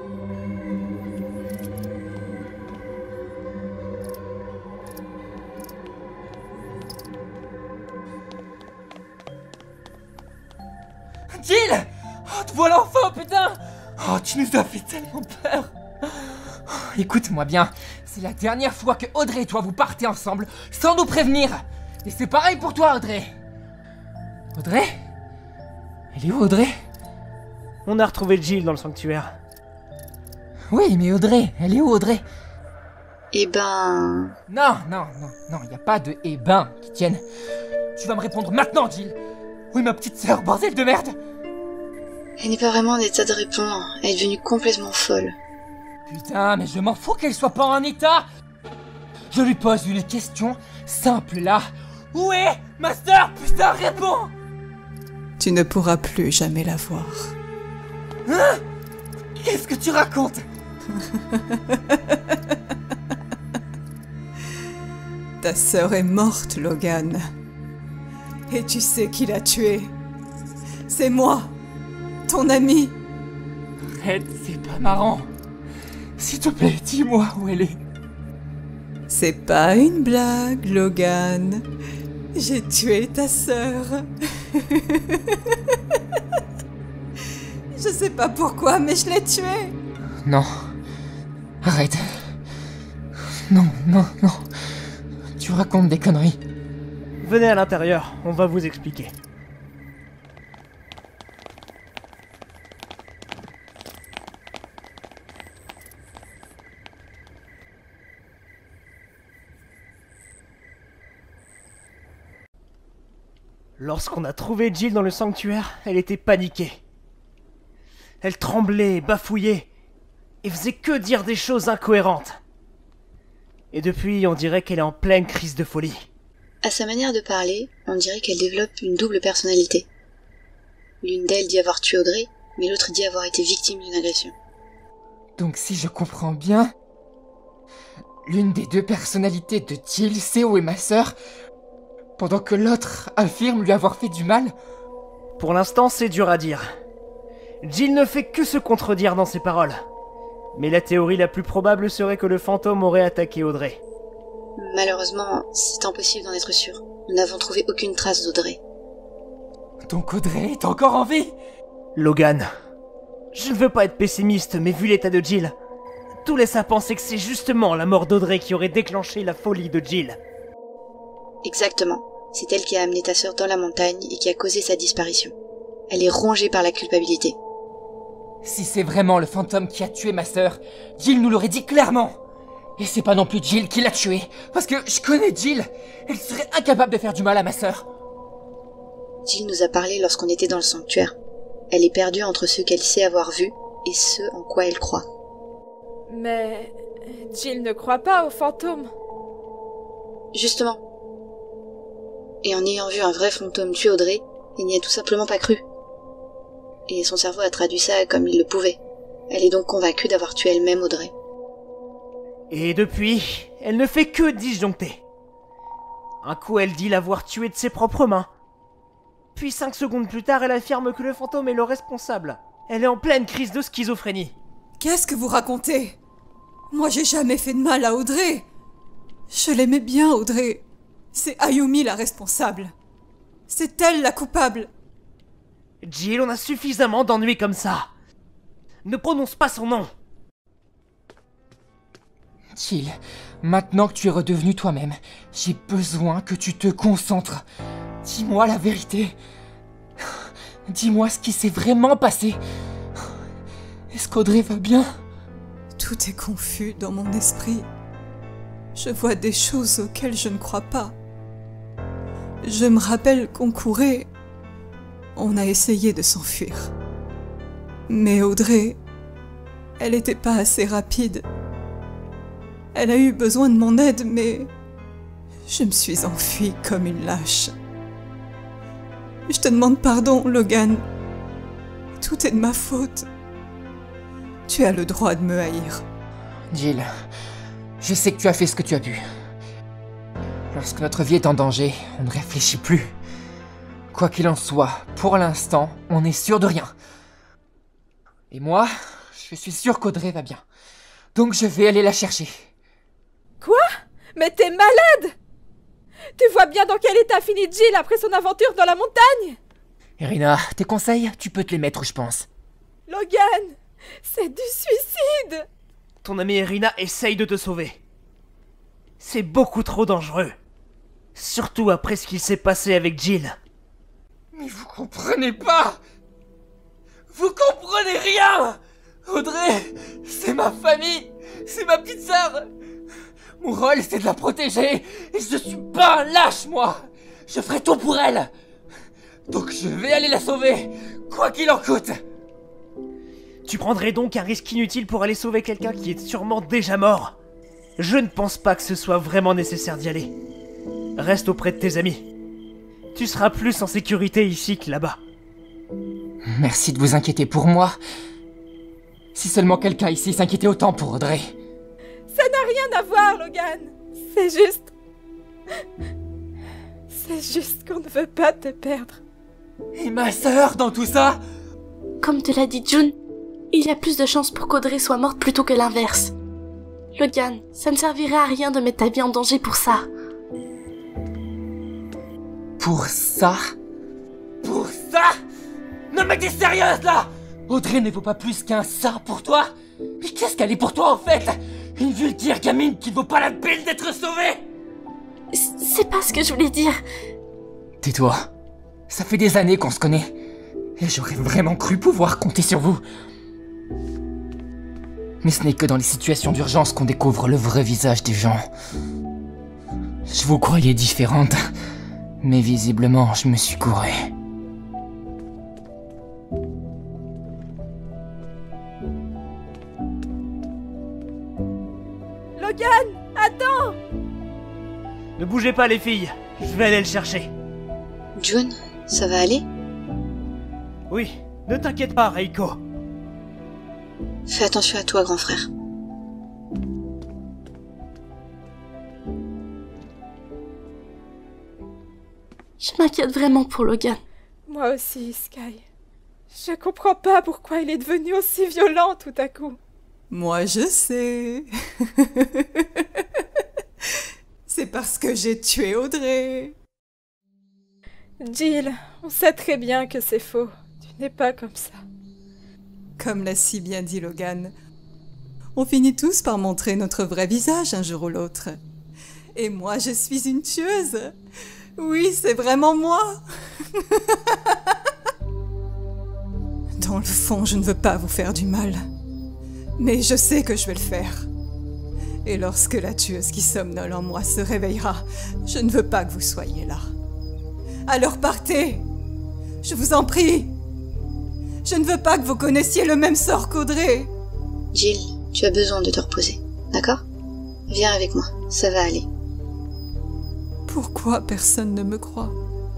Jill! Oh, te voilà enfin, putain! Oh, tu nous as fait tellement peur! Oh, écoute-moi bien, c'est la dernière fois que Audrey et toi vous partez ensemble sans nous prévenir! Et c'est pareil pour toi, Audrey! Audrey? Elle est où, Audrey? On a retrouvé Jill dans le sanctuaire. Oui, mais Audrey, elle est où, Audrey? Eh ben... Non, y a pas de eh ben qui tienne. Tu vas me répondre maintenant, Jill! Oui, ma petite sœur, bordel de merde! Elle n'est pas vraiment en état de répondre, elle est devenue complètement folle. Putain, mais je m'en fous qu'elle soit pas en état! Je lui pose une question simple là. Où est ma sœur? Putain, réponds! Tu ne pourras plus jamais la voir. Hein? Qu'est-ce que tu racontes? Ta sœur est morte, Logan. Et tu sais qui l'a tuée? C'est moi, ton ami. Arrête, c'est pas marrant. S'il te plaît, dis-moi où elle est. C'est pas une blague, Logan. J'ai tué ta sœur. Je sais pas pourquoi, mais je l'ai tuée. Non. Arrête. Non. Tu racontes des conneries. Venez à l'intérieur, on va vous expliquer. Lorsqu'on a trouvé Jill dans le sanctuaire, elle était paniquée. Elle tremblait, bafouillait, et faisait que dire des choses incohérentes. Et depuis, on dirait qu'elle est en pleine crise de folie. À sa manière de parler, on dirait qu'elle développe une double personnalité. L'une d'elles dit avoir tué Audrey, mais l'autre dit avoir été victime d'une agression. Donc si je comprends bien, l'une des deux personnalités de Jill, c'est où est ma sœur, pendant que l'autre affirme lui avoir fait du mal. Pour l'instant, c'est dur à dire. Jill ne fait que se contredire dans ses paroles. Mais la théorie la plus probable serait que le fantôme aurait attaqué Audrey. Malheureusement, c'est impossible d'en être sûr. Nous n'avons trouvé aucune trace d'Audrey. Donc Audrey est encore en vie? Logan, je ne veux pas être pessimiste, mais vu l'état de Jill, tout laisse à penser que c'est justement la mort d'Audrey qui aurait déclenché la folie de Jill. Exactement. C'est elle qui a amené ta sœur dans la montagne et qui a causé sa disparition. Elle est rongée par la culpabilité. Si c'est vraiment le fantôme qui a tué ma sœur, Jill nous l'aurait dit clairement. Et c'est pas non plus Jill qui l'a tué, parce que je connais Jill. Elle serait incapable de faire du mal à ma sœur. Jill nous a parlé lorsqu'on était dans le sanctuaire. Elle est perdue entre ce qu'elle sait avoir vu et ce en quoi elle croit. Mais Jill ne croit pas aux fantômes. Justement. Et en ayant vu un vrai fantôme tuer Audrey, il n'y a tout simplement pas cru. Et son cerveau a traduit ça comme il le pouvait. Elle est donc convaincue d'avoir tué elle-même Audrey. Et depuis, elle ne fait que disjoncter. Un coup, elle dit l'avoir tué de ses propres mains. Puis 5 secondes plus tard, elle affirme que le fantôme est le responsable. Elle est en pleine crise de schizophrénie. Qu'est-ce que vous racontez? Moi, j'ai jamais fait de mal à Audrey. Je l'aimais bien, Audrey. C'est Ayumi la responsable. C'est elle la coupable. Jill, on a suffisamment d'ennuis comme ça. Ne prononce pas son nom. Jill, maintenant que tu es redevenue toi-même, j'ai besoin que tu te concentres. Dis-moi la vérité. Dis-moi ce qui s'est vraiment passé. Est-ce qu'Audrey va bien? Tout est confus dans mon esprit. Je vois des choses auxquelles je ne crois pas. Je me rappelle qu'on courait. On a essayé de s'enfuir. Mais Audrey, elle n'était pas assez rapide. Elle a eu besoin de mon aide, mais je me suis enfuie comme une lâche. Je te demande pardon, Logan. Tout est de ma faute. Tu as le droit de me haïr. Jill, je sais que tu as fait ce que tu as pu. Lorsque notre vie est en danger, on ne réfléchit plus. Quoi qu'il en soit, pour l'instant, on n'est sûr de rien. Et moi, je suis sûr qu'Audrey va bien. Donc je vais aller la chercher. Quoi? Mais t'es malade! Tu vois bien dans quel état finit Jill après son aventure dans la montagne? Irina, tes conseils, tu peux te les mettre, je pense. Logan, c'est du suicide! Ton amie Irina essaye de te sauver. C'est beaucoup trop dangereux. Surtout après ce qu'il s'est passé avec Jill. Mais vous comprenez pas! Vous comprenez rien! Audrey, c'est ma famille! C'est ma petite sœur! Mon rôle, c'est de la protéger! Et je suis pas un lâche, moi! Je ferai tout pour elle! Donc je vais aller la sauver, quoi qu'il en coûte! Tu prendrais donc un risque inutile pour aller sauver quelqu'un qui est sûrement déjà mort? Je ne pense pas que ce soit vraiment nécessaire d'y aller. Reste auprès de tes amis. Tu seras plus en sécurité ici que là-bas. Merci de vous inquiéter pour moi. Si seulement quelqu'un ici s'inquiétait autant pour Audrey. Ça n'a rien à voir, Logan. C'est juste... C'est juste qu'on ne veut pas te perdre. Et ma sœur dans tout ça? Comme te l'a dit June, il y a plus de chances pour qu'Audrey soit morte plutôt que l'inverse. Logan, ça ne servirait à rien de mettre ta vie en danger pour ça. Pour ça? Pour ça? Non mais t'es sérieuse là? Audrey ne vaut pas plus qu'un ça pour toi? Mais qu'est-ce qu'elle est pour toi en fait? Une vulgaire gamine qui ne vaut pas la peine d'être sauvée? C'est pas ce que je voulais dire. Tais-toi. Ça fait des années qu'on se connaît. Et j'aurais vraiment cru pouvoir compter sur vous. Mais ce n'est que dans les situations d'urgence qu'on découvre le vrai visage des gens. Je vous croyais différente. Mais visiblement, je me suis gouré. Logan, attends! Ne bougez pas les filles, je vais aller le chercher. June, ça va aller? Oui, ne t'inquiète pas, Reiko. Fais attention à toi, grand frère. Je m'inquiète vraiment pour Logan. Moi aussi, Sky. Je comprends pas pourquoi il est devenu aussi violent tout à coup. Moi, je sais. C'est parce que j'ai tué Audrey. Jill, on sait très bien que c'est faux. Tu n'es pas comme ça. Comme l'a si bien dit Logan, on finit tous par montrer notre vrai visage un jour ou l'autre. Et moi, je suis une tueuse. Oui, c'est vraiment moi. Dans le fond, je ne veux pas vous faire du mal. Mais je sais que je vais le faire. Et lorsque la tueuse qui somnole en moi se réveillera, je ne veux pas que vous soyez là. Alors partez! Je vous en prie! Je ne veux pas que vous connaissiez le même sort qu'Audrey! Jill, tu as besoin de te reposer, d'accord? Viens avec moi, ça va aller. Pourquoi personne ne me croit?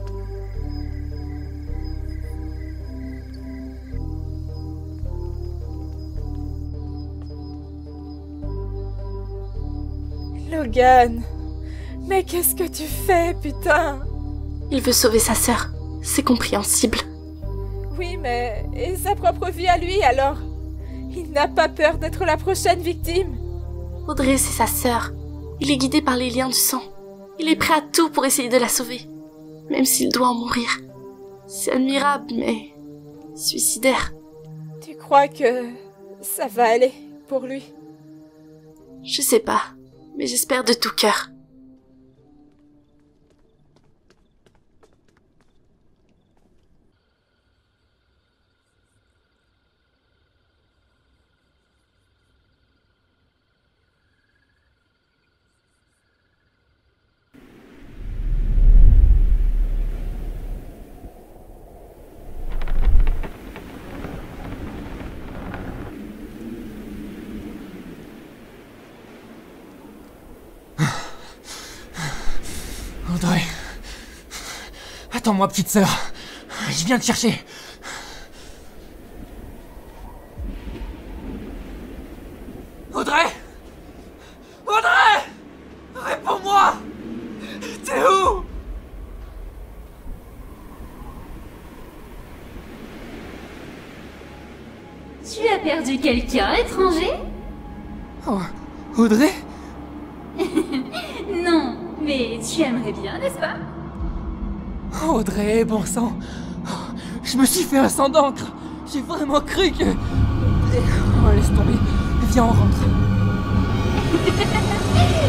Logan, mais qu'est-ce que tu fais, putain? Il veut sauver sa sœur, c'est compréhensible. Oui, mais... et sa propre vie à lui, alors? Il n'a pas peur d'être la prochaine victime? Audrey, c'est sa sœur. Il est guidé par les liens du sang. Il est prêt à tout pour essayer de la sauver, même s'il doit en mourir. C'est admirable, mais... suicidaire. Tu crois que... ça va aller, pour lui? Je sais pas, mais j'espère de tout cœur. Audrey. Attends-moi, petite sœur. Je viens te chercher. Audrey! Audrey! Réponds-moi! T'es où? Tu as perdu quelqu'un, étranger? Oh, Audrey? Non, mais tu aimerais bien, n'est-ce pas? Audrey, bon sang. Je me suis fait un sang d'encre. J'ai vraiment cru que... Oh, laisse tomber. Viens, on rentre.